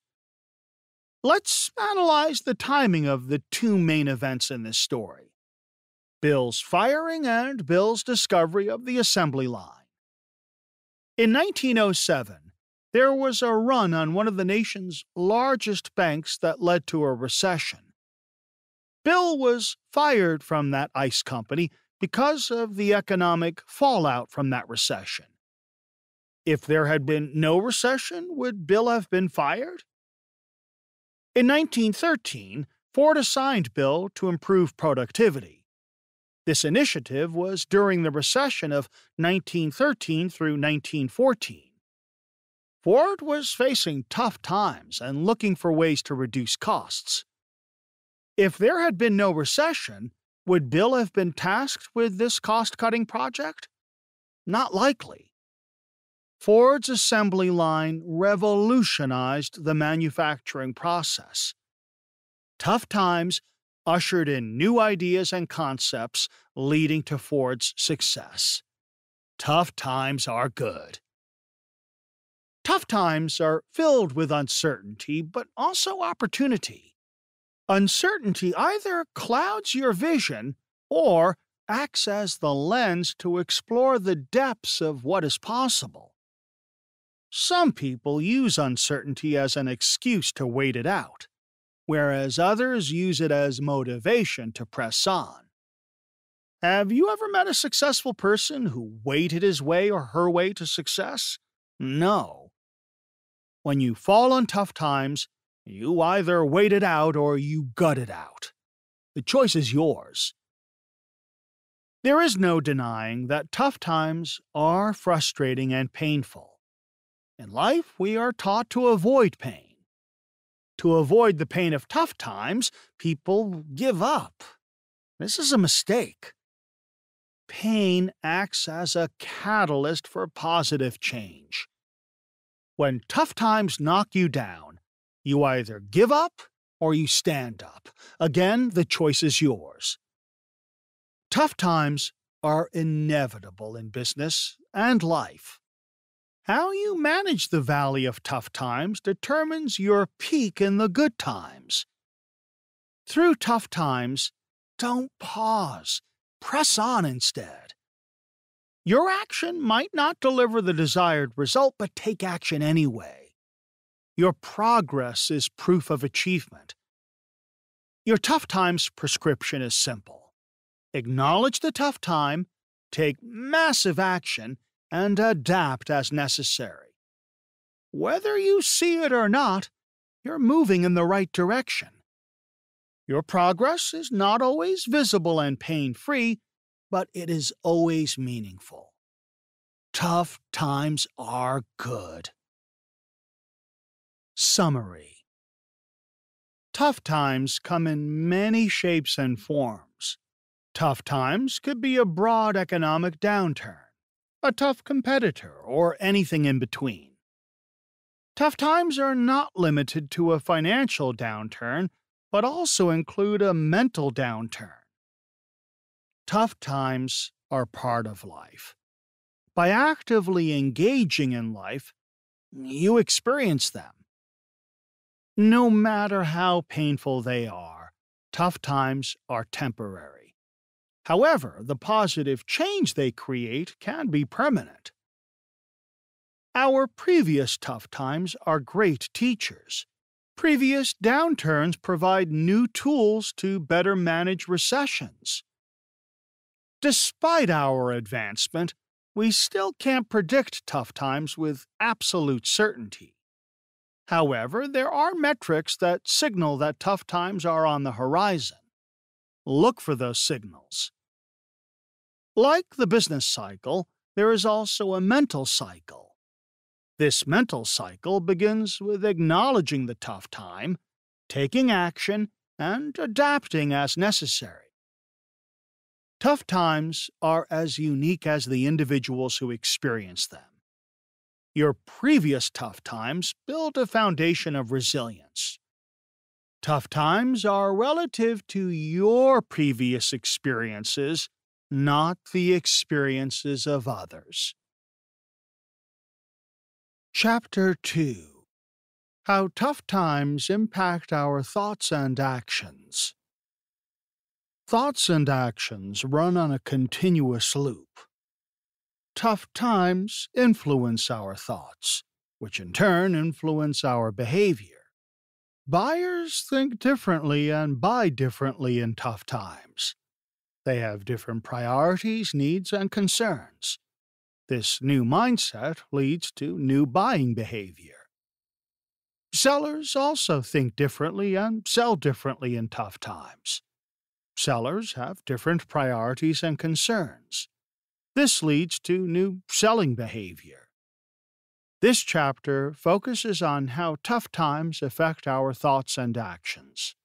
Let's analyze the timing of the two main events in this story: Bill's firing and Bill's discovery of the assembly line. In 1907, there was a run on one of the nation's largest banks that led to a recession. Bill was fired from that ice company because of the economic fallout from that recession. If there had been no recession, would Bill have been fired? In 1913, Ford assigned Bill to improve productivity. This initiative was during the recession of 1913 through 1914. Ford was facing tough times and looking for ways to reduce costs. If there had been no recession, would Bill have been tasked with this cost-cutting project? Not likely. Ford's assembly line revolutionized the manufacturing process. Tough times ushered in new ideas and concepts, leading to Ford's success. Tough times are good. Tough times are filled with uncertainty, but also opportunity. Uncertainty either clouds your vision or acts as the lens to explore the depths of what is possible. Some people use uncertainty as an excuse to wait it out, whereas others use it as motivation to press on. Have you ever met a successful person who waited his way or her way to success? No. When you fall on tough times, you either wait it out or you gut it out. The choice is yours. There is no denying that tough times are frustrating and painful. In life, we are taught to avoid pain. To avoid the pain of tough times, people give up. This is a mistake. Pain acts as a catalyst for positive change. When tough times knock you down, you either give up or you stand up. Again, the choice is yours. Tough times are inevitable in business and life. How you manage the valley of tough times determines your peak in the good times. Through tough times, don't pause. Press on instead. Your action might not deliver the desired result, but take action anyway. Your progress is proof of achievement. Your tough times prescription is simple. Acknowledge the tough time, take massive action, and adapt as necessary. Whether you see it or not, you're moving in the right direction. Your progress is not always visible and pain-free, but it is always meaningful. Tough times are good. Summary. Tough times come in many shapes and forms. Tough times could be a broad economic downturn, a tough competitor, or anything in between. Tough times are not limited to a financial downturn, but also include a mental downturn. Tough times are part of life. By actively engaging in life, you experience them. No matter how painful they are, tough times are temporary. However, the positive change they create can be permanent. Our previous tough times are great teachers. Previous downturns provide new tools to better manage recessions. Despite our advancement, we still can't predict tough times with absolute certainty. However, there are metrics that signal that tough times are on the horizon. Look for those signals. Like the business cycle, there is also a mental cycle. This mental cycle begins with acknowledging the tough time, taking action, and adapting as necessary. Tough times are as unique as the individuals who experience them. Your previous tough times build a foundation of resilience. Tough times are relative to your previous experiences, not the experiences of others. Chapter 2. How Tough Times Impact Our Thoughts and Actions. Thoughts and actions run on a continuous loop. Tough times influence our thoughts, which in turn influence our behavior. Buyers think differently and buy differently in tough times. They have different priorities, needs, and concerns. This new mindset leads to new buying behavior. Sellers also think differently and sell differently in tough times. Sellers have different priorities and concerns. This leads to new selling behavior. This chapter focuses on how tough times affect our thoughts and actions.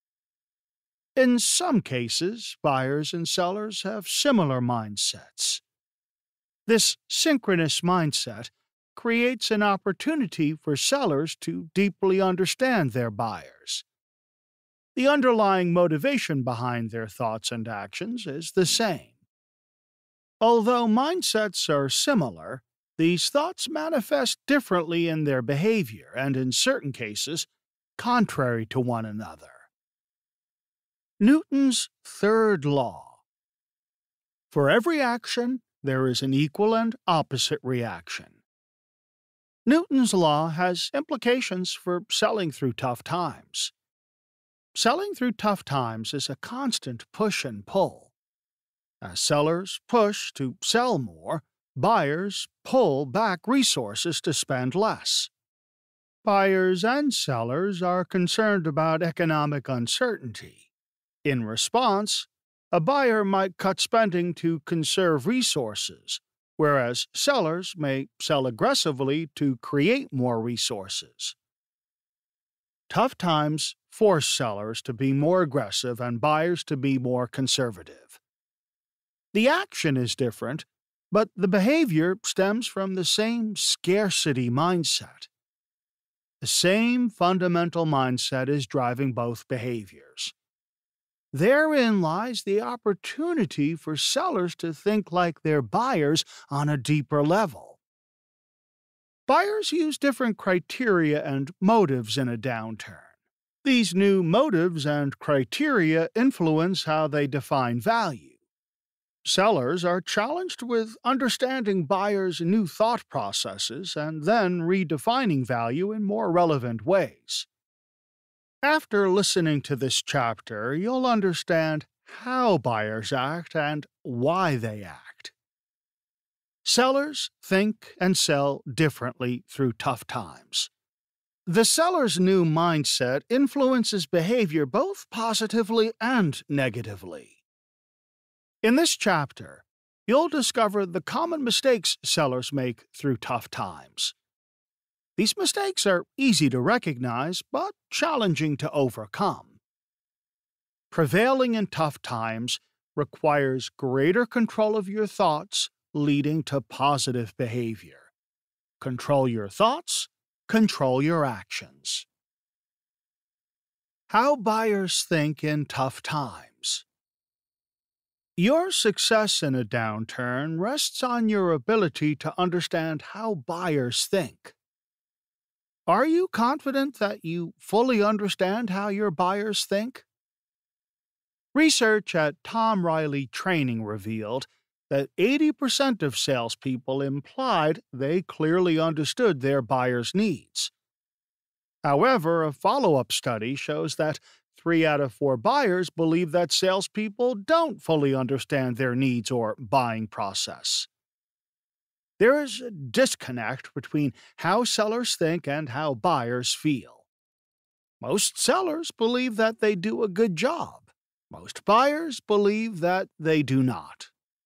In some cases, buyers and sellers have similar mindsets. This synchronous mindset creates an opportunity for sellers to deeply understand their buyers. The underlying motivation behind their thoughts and actions is the same. Although mindsets are similar, these thoughts manifest differently in their behavior and, in certain cases, contrary to one another. Newton's third law. For every action, there is an equal and opposite reaction. Newton's law has implications for selling through tough times. Selling through tough times is a constant push and pull. As sellers push to sell more, buyers pull back resources to spend less. Buyers and sellers are concerned about economic uncertainty. In response, a buyer might cut spending to conserve resources, whereas sellers may sell aggressively to create more resources. Tough times force sellers to be more aggressive and buyers to be more conservative. The action is different, but the behavior stems from the same scarcity mindset. The same fundamental mindset is driving both behaviors. Therein lies the opportunity for sellers to think like their buyers on a deeper level. Buyers use different criteria and motives in a downturn. These new motives and criteria influence how they define value. Sellers are challenged with understanding buyers' new thought processes and then redefining value in more relevant ways. After listening to this chapter, you'll understand how buyers act and why they act. Sellers think and sell differently through tough times. The seller's new mindset influences behavior both positively and negatively. In this chapter, you'll discover the common mistakes sellers make through tough times. These mistakes are easy to recognize, but challenging to overcome. Prevailing in tough times requires greater control of your thoughts, leading to positive behavior. Control your thoughts, control your actions. How buyers think in tough times. Your success in a downturn rests on your ability to understand how buyers think. Are you confident that you fully understand how your buyers think? Research at Tom Reilly Training revealed that 80% of salespeople implied they clearly understood their buyers' needs. However, a follow-up study shows that 3 out of 4 buyers believe that salespeople don't fully understand their needs or buying process. There is a disconnect between how sellers think and how buyers feel. Most sellers believe that they do a good job. Most buyers believe that they do not.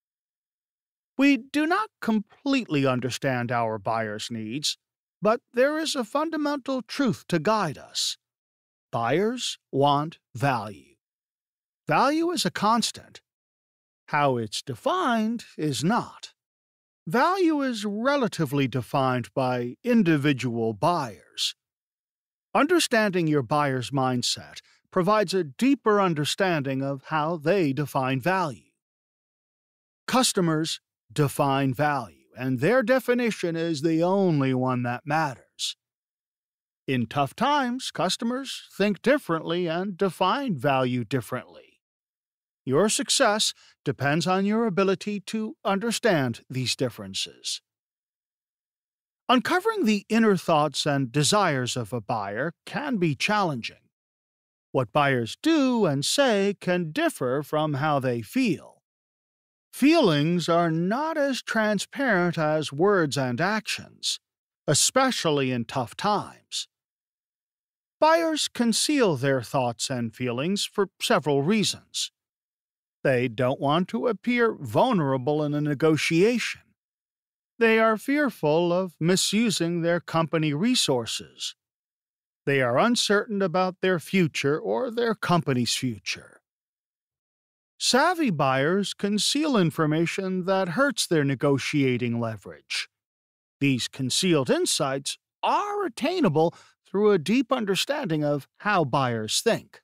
We do not completely understand our buyers' needs, but there is a fundamental truth to guide us. Buyers want value. Value is a constant. How it's defined is not. Value is relatively defined by individual buyers. Understanding your buyer's mindset provides a deeper understanding of how they define value. Customers define value, and their definition is the only one that matters. In tough times, customers think differently and define value differently. Your success depends on your ability to understand these differences. Uncovering the inner thoughts and desires of a buyer can be challenging. What buyers do and say can differ from how they feel. Feelings are not as transparent as words and actions, especially in tough times. Buyers conceal their thoughts and feelings for several reasons. They don't want to appear vulnerable in a negotiation. They are fearful of misusing their company resources. They are uncertain about their future or their company's future. Savvy buyers conceal information that hurts their negotiating leverage. These concealed insights are attainable through a deep understanding of how buyers think.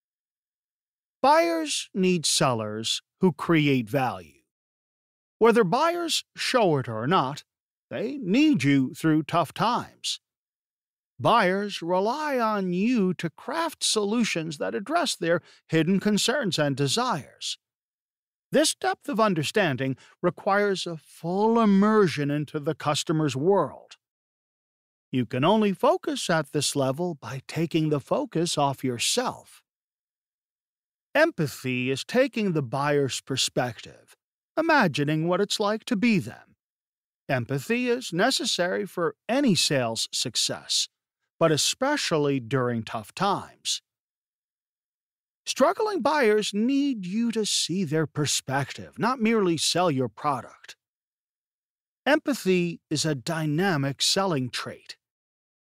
Buyers need sellers who create value. Whether buyers show it or not, they need you through tough times. Buyers rely on you to craft solutions that address their hidden concerns and desires. This depth of understanding requires a full immersion into the customer's world. You can only focus at this level by taking the focus off yourself. Empathy is taking the buyer's perspective, imagining what it's like to be them. Empathy is necessary for any sales success, but especially during tough times. Struggling buyers need you to see their perspective, not merely sell your product. Empathy is a dynamic selling trait.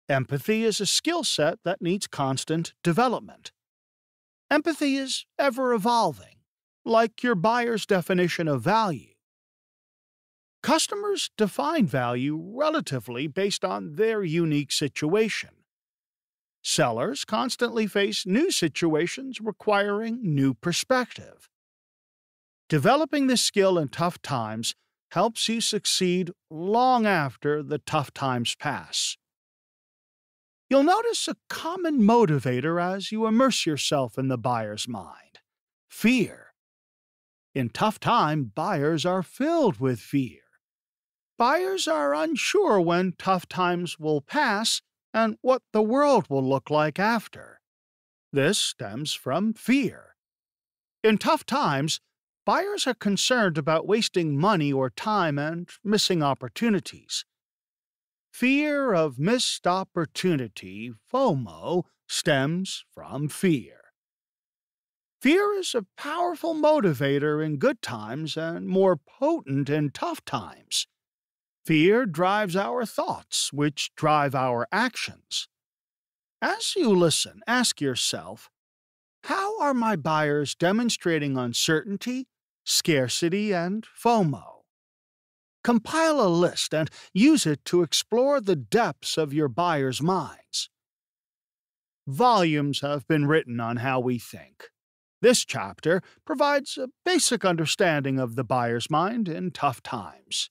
Empathy is a skill set that needs constant development. Empathy is ever evolving, like your buyer's definition of value. Customers define value relatively based on their unique situation. Sellers constantly face new situations requiring new perspective. Developing this skill in tough times helps you succeed long after the tough times pass. You'll notice a common motivator as you immerse yourself in the buyer's mind: fear. In tough time, buyers are filled with fear. Buyers are unsure when tough times will pass and what the world will look like after. This stems from fear. In tough times, buyers are concerned about wasting money or time and missing opportunities. Fear of missed opportunity, FOMO, stems from fear. Fear is a powerful motivator in good times and more potent in tough times. Fear drives our thoughts, which drive our actions. As you listen, ask yourself, how are my buyers demonstrating uncertainty, scarcity, and FOMO? Compile a list and use it to explore the depths of your buyers' minds. Volumes have been written on how we think. This chapter provides a basic understanding of the buyer's mind in tough times.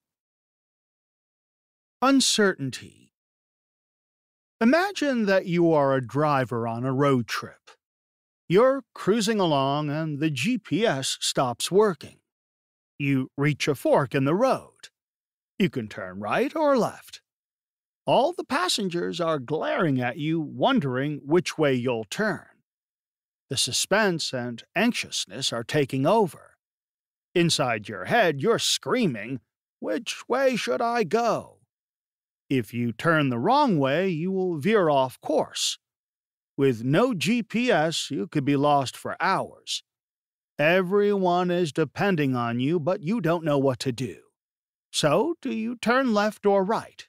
Uncertainty. Imagine that you are a driver on a road trip. You're cruising along and the GPS stops working. You reach a fork in the road. You can turn right or left. All the passengers are glaring at you, wondering which way you'll turn. The suspense and anxiousness are taking over. Inside your head, you're screaming, "Which way should I go?" If you turn the wrong way, you will veer off course. With no GPS, you could be lost for hours. Everyone is depending on you, but you don't know what to do. So, do you turn left or right?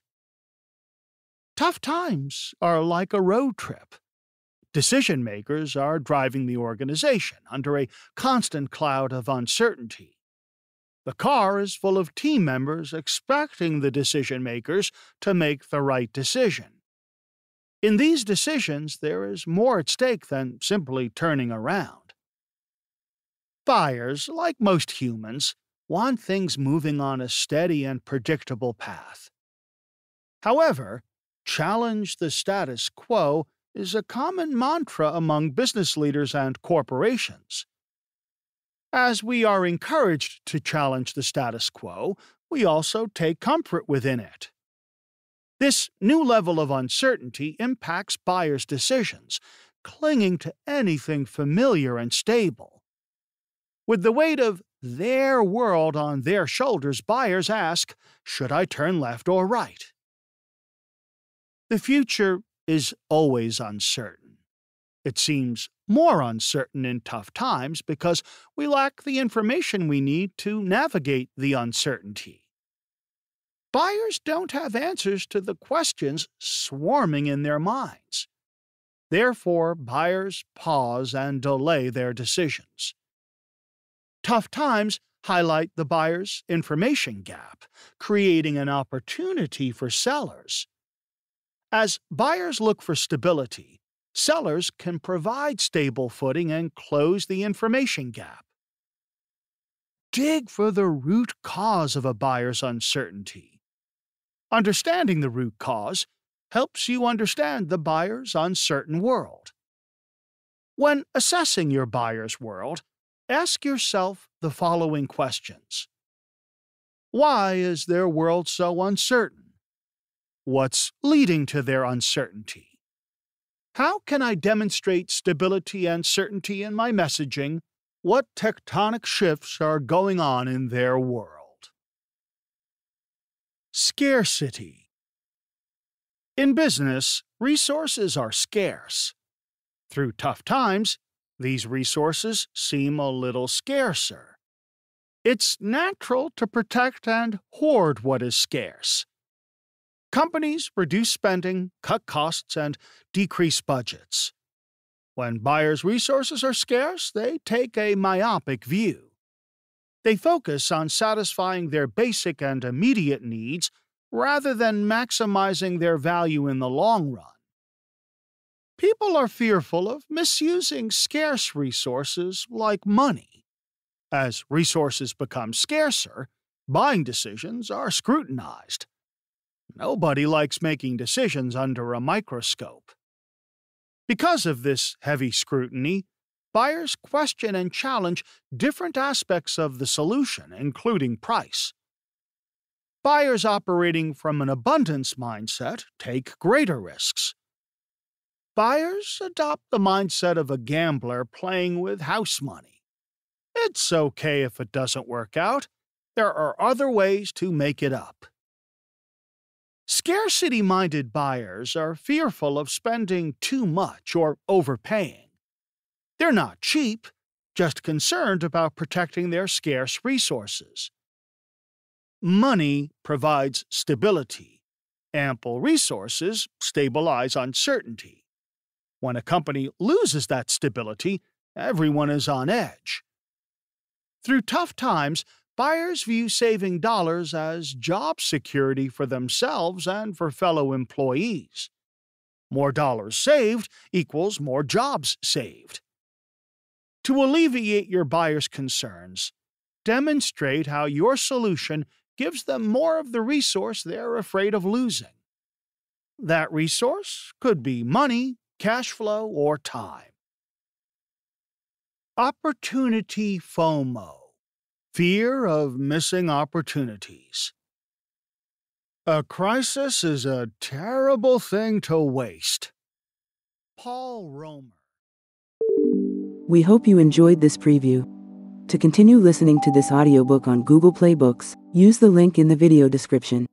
Tough times are like a road trip. Decision makers are driving the organization under a constant cloud of uncertainty. The car is full of team members expecting the decision makers to make the right decision. In these decisions, there is more at stake than simply turning around. Buyers, like most humans, want things moving on a steady and predictable path. However, challenge the status quo is a common mantra among business leaders and corporations. As we are encouraged to challenge the status quo, we also take comfort within it. This new level of uncertainty impacts buyers' decisions, clinging to anything familiar and stable. With the weight of their world on their shoulders, buyers ask, "Should I turn left or right?" The future is always uncertain. It seems more uncertain in tough times because we lack the information we need to navigate the uncertainty. Buyers don't have answers to the questions swarming in their minds. Therefore, buyers pause and delay their decisions. Tough times highlight the buyer's information gap, creating an opportunity for sellers. As buyers look for stability, sellers can provide stable footing and close the information gap. Dig for the root cause of a buyer's uncertainty. Understanding the root cause helps you understand the buyer's uncertain world. When assessing your buyer's world, ask yourself the following questions. Why is their world so uncertain? What's leading to their uncertainty? How can I demonstrate stability and certainty in my messaging? What tectonic shifts are going on in their world? Scarcity. In business, resources are scarce. Through tough times, these resources seem a little scarcer. It's natural to protect and hoard what is scarce. Companies reduce spending, cut costs, and decrease budgets. When buyers' resources are scarce, they take a myopic view. They focus on satisfying their basic and immediate needs rather than maximizing their value in the long run. People are fearful of misusing scarce resources like money. As resources become scarcer, buying decisions are scrutinized. Nobody likes making decisions under a microscope. Because of this heavy scrutiny, buyers question and challenge different aspects of the solution, including price. Buyers operating from an abundance mindset take greater risks. Buyers adopt the mindset of a gambler playing with house money. It's okay if it doesn't work out. There are other ways to make it up. Scarcity-minded buyers are fearful of spending too much or overpaying. They're not cheap, just concerned about protecting their scarce resources. Money provides stability. Ample resources stabilize uncertainty. When a company loses that stability, everyone is on edge. Through tough times, buyers view saving dollars as job security for themselves and for fellow employees. More dollars saved equals more jobs saved. To alleviate your buyers' concerns, demonstrate how your solution gives them more of the resource they're afraid of losing. That resource could be money, cash flow, or time. Opportunity FOMO. Fear of missing opportunities. A crisis is a terrible thing to waste. Paul Romer. We hope you enjoyed this preview. To continue listening to this audiobook on Google Play Books, use the link in the video description.